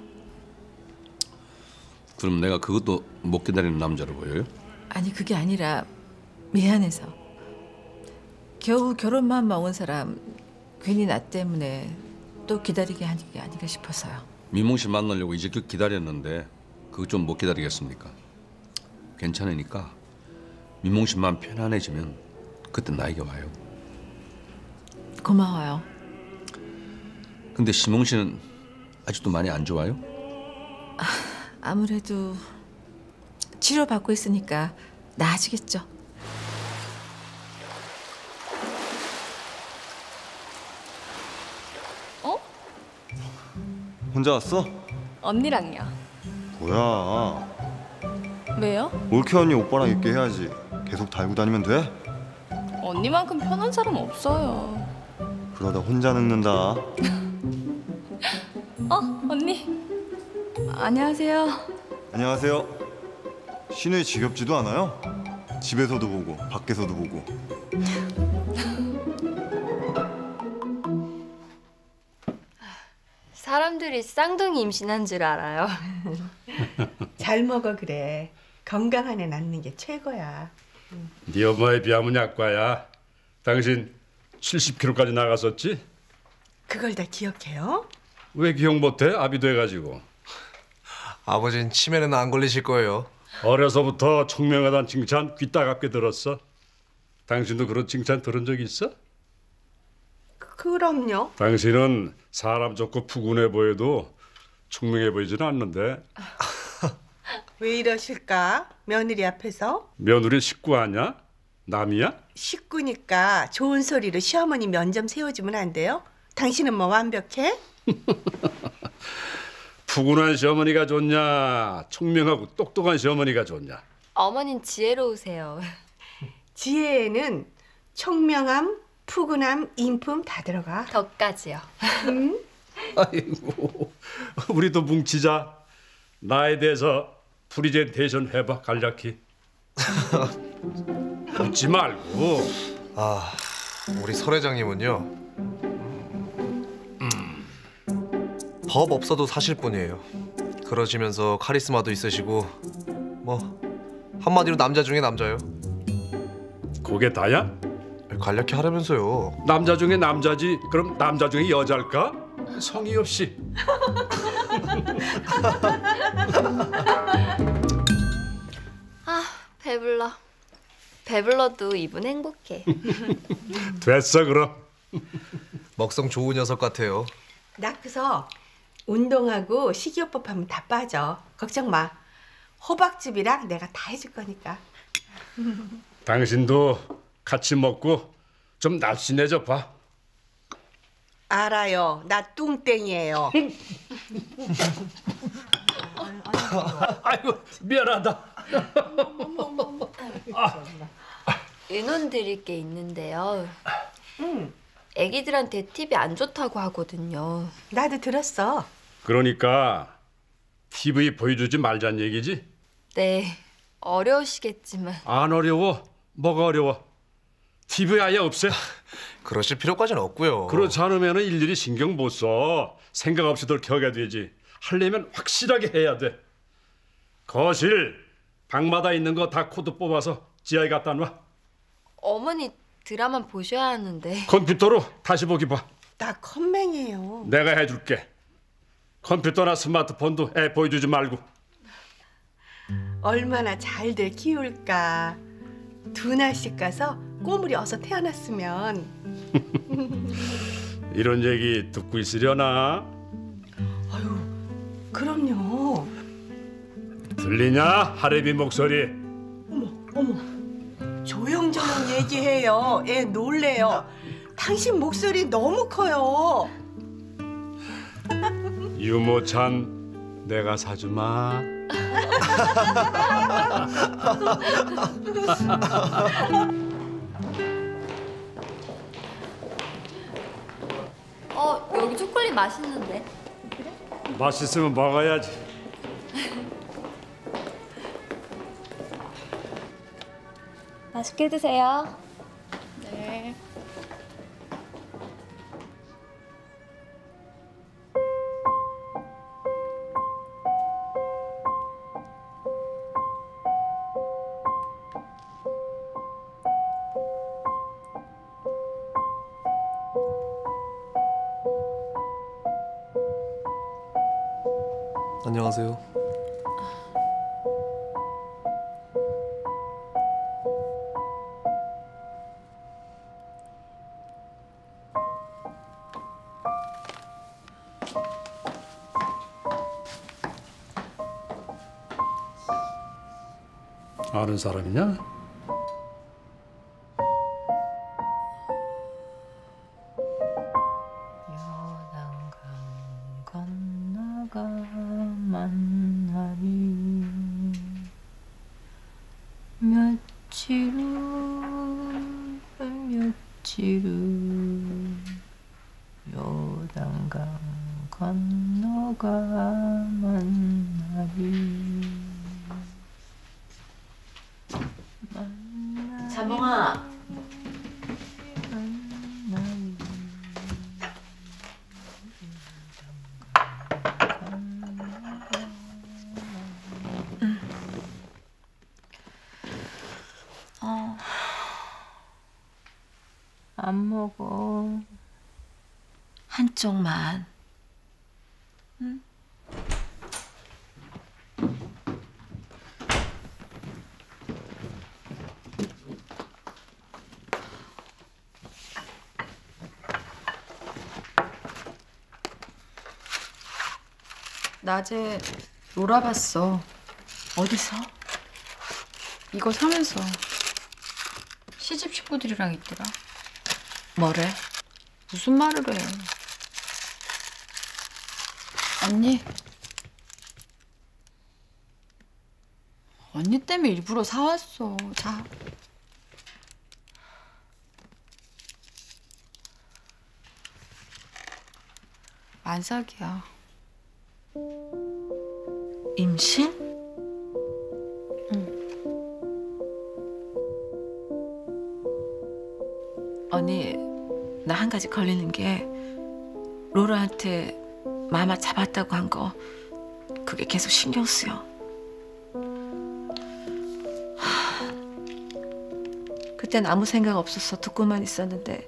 Speaker 13: 그럼 내가 그것도 못 기다리는 남자로 보여요?
Speaker 1: 아니 그게 아니라 미안해서. 겨우 결혼만 먹은 사람 괜히 나 때문에 또 기다리게 하는 게 아닌가 싶어서요.
Speaker 13: 미몽 씨 만나려고 이제껏 기다렸는데 그거 좀 못 기다리겠습니까? 괜찮으니까 미몽 씨만 편안해지면 그때 나에게 와요.
Speaker 1: 고마워요.
Speaker 13: 근데 시몽 씨는 아직도 많이 안 좋아요?
Speaker 1: 아, 아무래도 치료받고 있으니까 나아지겠죠.
Speaker 3: 어?
Speaker 10: 혼자 왔어?
Speaker 3: 언니랑요.
Speaker 10: 뭐야?
Speaker 3: 왜요?
Speaker 10: 올케 언니 오빠랑 있게 해야지. 계속 달고 다니면 돼?
Speaker 3: 언니만큼 편한 사람 없어요.
Speaker 10: 그러다 혼자 늙는다.
Speaker 3: 어, 언니. 안녕하세요.
Speaker 10: 안녕하세요. 신우이 지겹지도 않아요? 집에서도 보고 밖에서도 보고.
Speaker 15: 사람들이 우리 쌍둥이 임신한 줄 알아요.
Speaker 9: 잘 먹어 그래. 건강한 애 낳는 게 최고야.
Speaker 4: 네 엄마에 비하면 약과야. 당신 칠십 킬로그램까지 나갔었지?
Speaker 9: 그걸 다 기억해요?
Speaker 4: 왜 기억 못해? 아비도 해가지고.
Speaker 8: 아버진 치매는 안 걸리실 거예요.
Speaker 4: 어려서부터 청명하다는 칭찬 귀 따갑게 들었어. 당신도 그런 칭찬 들은 적 있어?
Speaker 9: 그럼요.
Speaker 4: 당신은 사람 좋고 푸근해 보여도 청명해 보이지는 않는데.
Speaker 9: 왜 이러실까? 며느리 앞에서?
Speaker 4: 며느리 식구 아니야? 남이야?
Speaker 9: 식구니까 좋은 소리로 시어머니 면 좀 세워주면 안 돼요? 당신은 뭐 완벽해?
Speaker 4: 푸근한 시어머니가 좋냐? 청명하고 똑똑한 시어머니가 좋냐?
Speaker 15: 어머닌 지혜로우세요.
Speaker 9: 지혜에는 총명함, 푸근함, 인품 다 들어가.
Speaker 15: 덕까지요.
Speaker 9: 음?
Speaker 4: 아이고, 우리도 뭉치자. 나에 대해서 프리젠테이션 해봐, 간략히. 웃지 말고.
Speaker 8: 아, 우리 설 회장님은요. 음, 법 없어도 사실 뿐이에요. 그러시면서 카리스마도 있으시고 뭐 한마디로 남자 중에 남자요.
Speaker 4: 그게 다야?
Speaker 8: 간략히 하라면서요.
Speaker 4: 남자 중에 남자지. 그럼 남자 중에 여자일까? 성의 없이.
Speaker 15: 아, 배불러. 배불러도 이분 행복해.
Speaker 4: 됐어 그럼.
Speaker 8: 먹성 좋은 녀석 같아요.
Speaker 9: 낳고서 운동하고 식이요법 하면 다 빠져. 걱정 마. 호박즙이랑 내가 다 해줄 거니까.
Speaker 4: 당신도 같이 먹고 좀 날씬해져 봐.
Speaker 9: 알아요. 나 뚱땡이에요.
Speaker 4: 아이고 미안하다.
Speaker 15: 의논 드릴 게 있는데요.
Speaker 9: 응.
Speaker 15: 애기들한테 티비 안 좋다고 하거든요.
Speaker 9: 나도 들었어.
Speaker 4: 그러니까 티비 보여주지 말자는 얘기지?
Speaker 15: 네, 어려우시겠지만.
Speaker 4: 안 어려워. 뭐가 어려워? 티비 아예 없애?
Speaker 8: 그러실 필요까지는 없고요.
Speaker 4: 그렇지 않으면 일일이 신경 못 써. 생각 없이들 켜게 되지. 하려면 확실하게 해야 돼. 거실, 방마다 있는 거 다 코드 뽑아서 지하에 갖다 놔.
Speaker 15: 어머니 드라마 보셔야 하는데.
Speaker 4: 컴퓨터로 다시 보기 봐.
Speaker 9: 나 컴맹이에요.
Speaker 4: 내가 해줄게. 컴퓨터나 스마트폰도 애 보여주지 말고.
Speaker 9: 얼마나 잘들 키울까. 두 날씩 가서 꼬물이 어서 태어났으면.
Speaker 4: 이런 얘기 듣고 있으려나?
Speaker 9: 아유, 그럼요.
Speaker 4: 들리냐? 하래비 목소리.
Speaker 9: 어머, 어머. 조용조용 얘기해요. 애 놀래요. 당신 목소리 너무 커요.
Speaker 4: 유모찬 내가 사주마.
Speaker 3: 어, 여기 초콜릿 맛있는데.
Speaker 4: 맛있으면 먹어야지.
Speaker 17: 맛있게 드세요.
Speaker 3: 네.
Speaker 8: 안녕하세요.
Speaker 4: 아는 사람이냐?
Speaker 1: 건너가 만나니 며칠 후 며칠 후 요단강 건너가 만나니.
Speaker 6: 자몽아. 안 먹어. 한쪽만. 응?
Speaker 3: 낮에 로라 봤어.
Speaker 6: 어디서?
Speaker 3: 이거 사면서. 시집 식구들이랑 있더라.
Speaker 6: 뭐래?
Speaker 3: 무슨 말을 해. 언니. 언니 때문에 일부러 사왔어. 자. 만삭이야.
Speaker 6: 임신?
Speaker 3: 응.
Speaker 6: 언니, 나 한 가지 걸리는 게 로라한테 마마 잡았다고 한 거 그게 계속 신경 쓰여. 하, 그땐 아무 생각 없었어. 듣고만 있었는데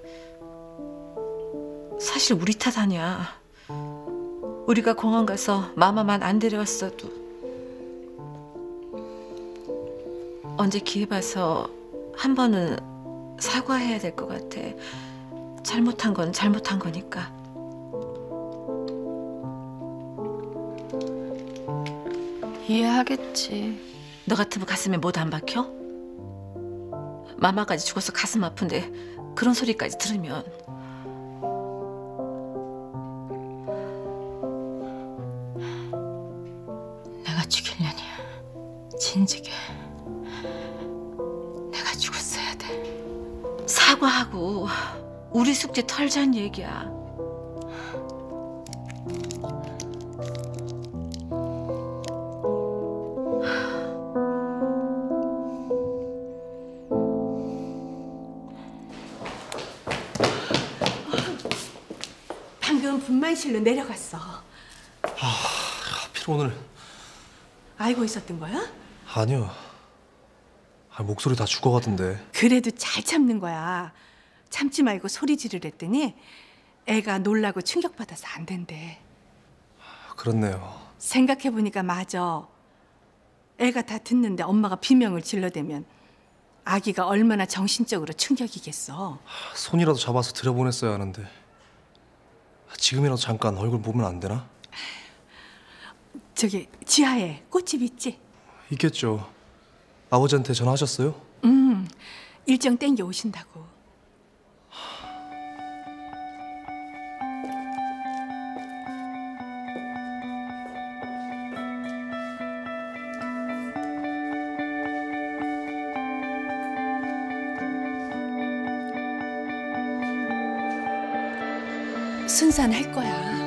Speaker 6: 사실 우리 탓 아니야. 우리가 공항 가서 마마만 안 데려왔어도 언제 기회 봐서 한 번은 사과해야 될 것 같아. 잘못한 건 잘못한 거니까.
Speaker 3: 이해하겠지.
Speaker 6: 너 같으면 가슴에 못 안 박혀? 마마까지 죽어서 가슴 아픈데 그런 소리까지 들으면. 내가 죽이려니 진즉에 내가 죽었어야 돼. 사과하고 우리 숙제 털자는 얘기야.
Speaker 9: 방금 분만실로 내려갔어.
Speaker 8: 하필 오늘.
Speaker 9: 알고 있었던 거야?
Speaker 8: 아니요. 아, 목소리 다 죽어가던데.
Speaker 9: 그래도 잘 참는 거야. 참지 말고 소리 지르랬더니 애가 놀라고 충격받아서 안 된대.
Speaker 8: 그렇네요.
Speaker 9: 생각해보니까 맞아. 애가 다 듣는데 엄마가 비명을 질러대면 아기가 얼마나 정신적으로 충격이겠어.
Speaker 8: 손이라도 잡아서 들여보냈어야 하는데. 지금이라도 잠깐 얼굴 보면 안 되나?
Speaker 9: 저기 지하에 꽃집 있지?
Speaker 8: 있겠죠. 아버지한테 전화하셨어요?
Speaker 9: 음, 일정 땡겨 오신다고. 순산할 거야.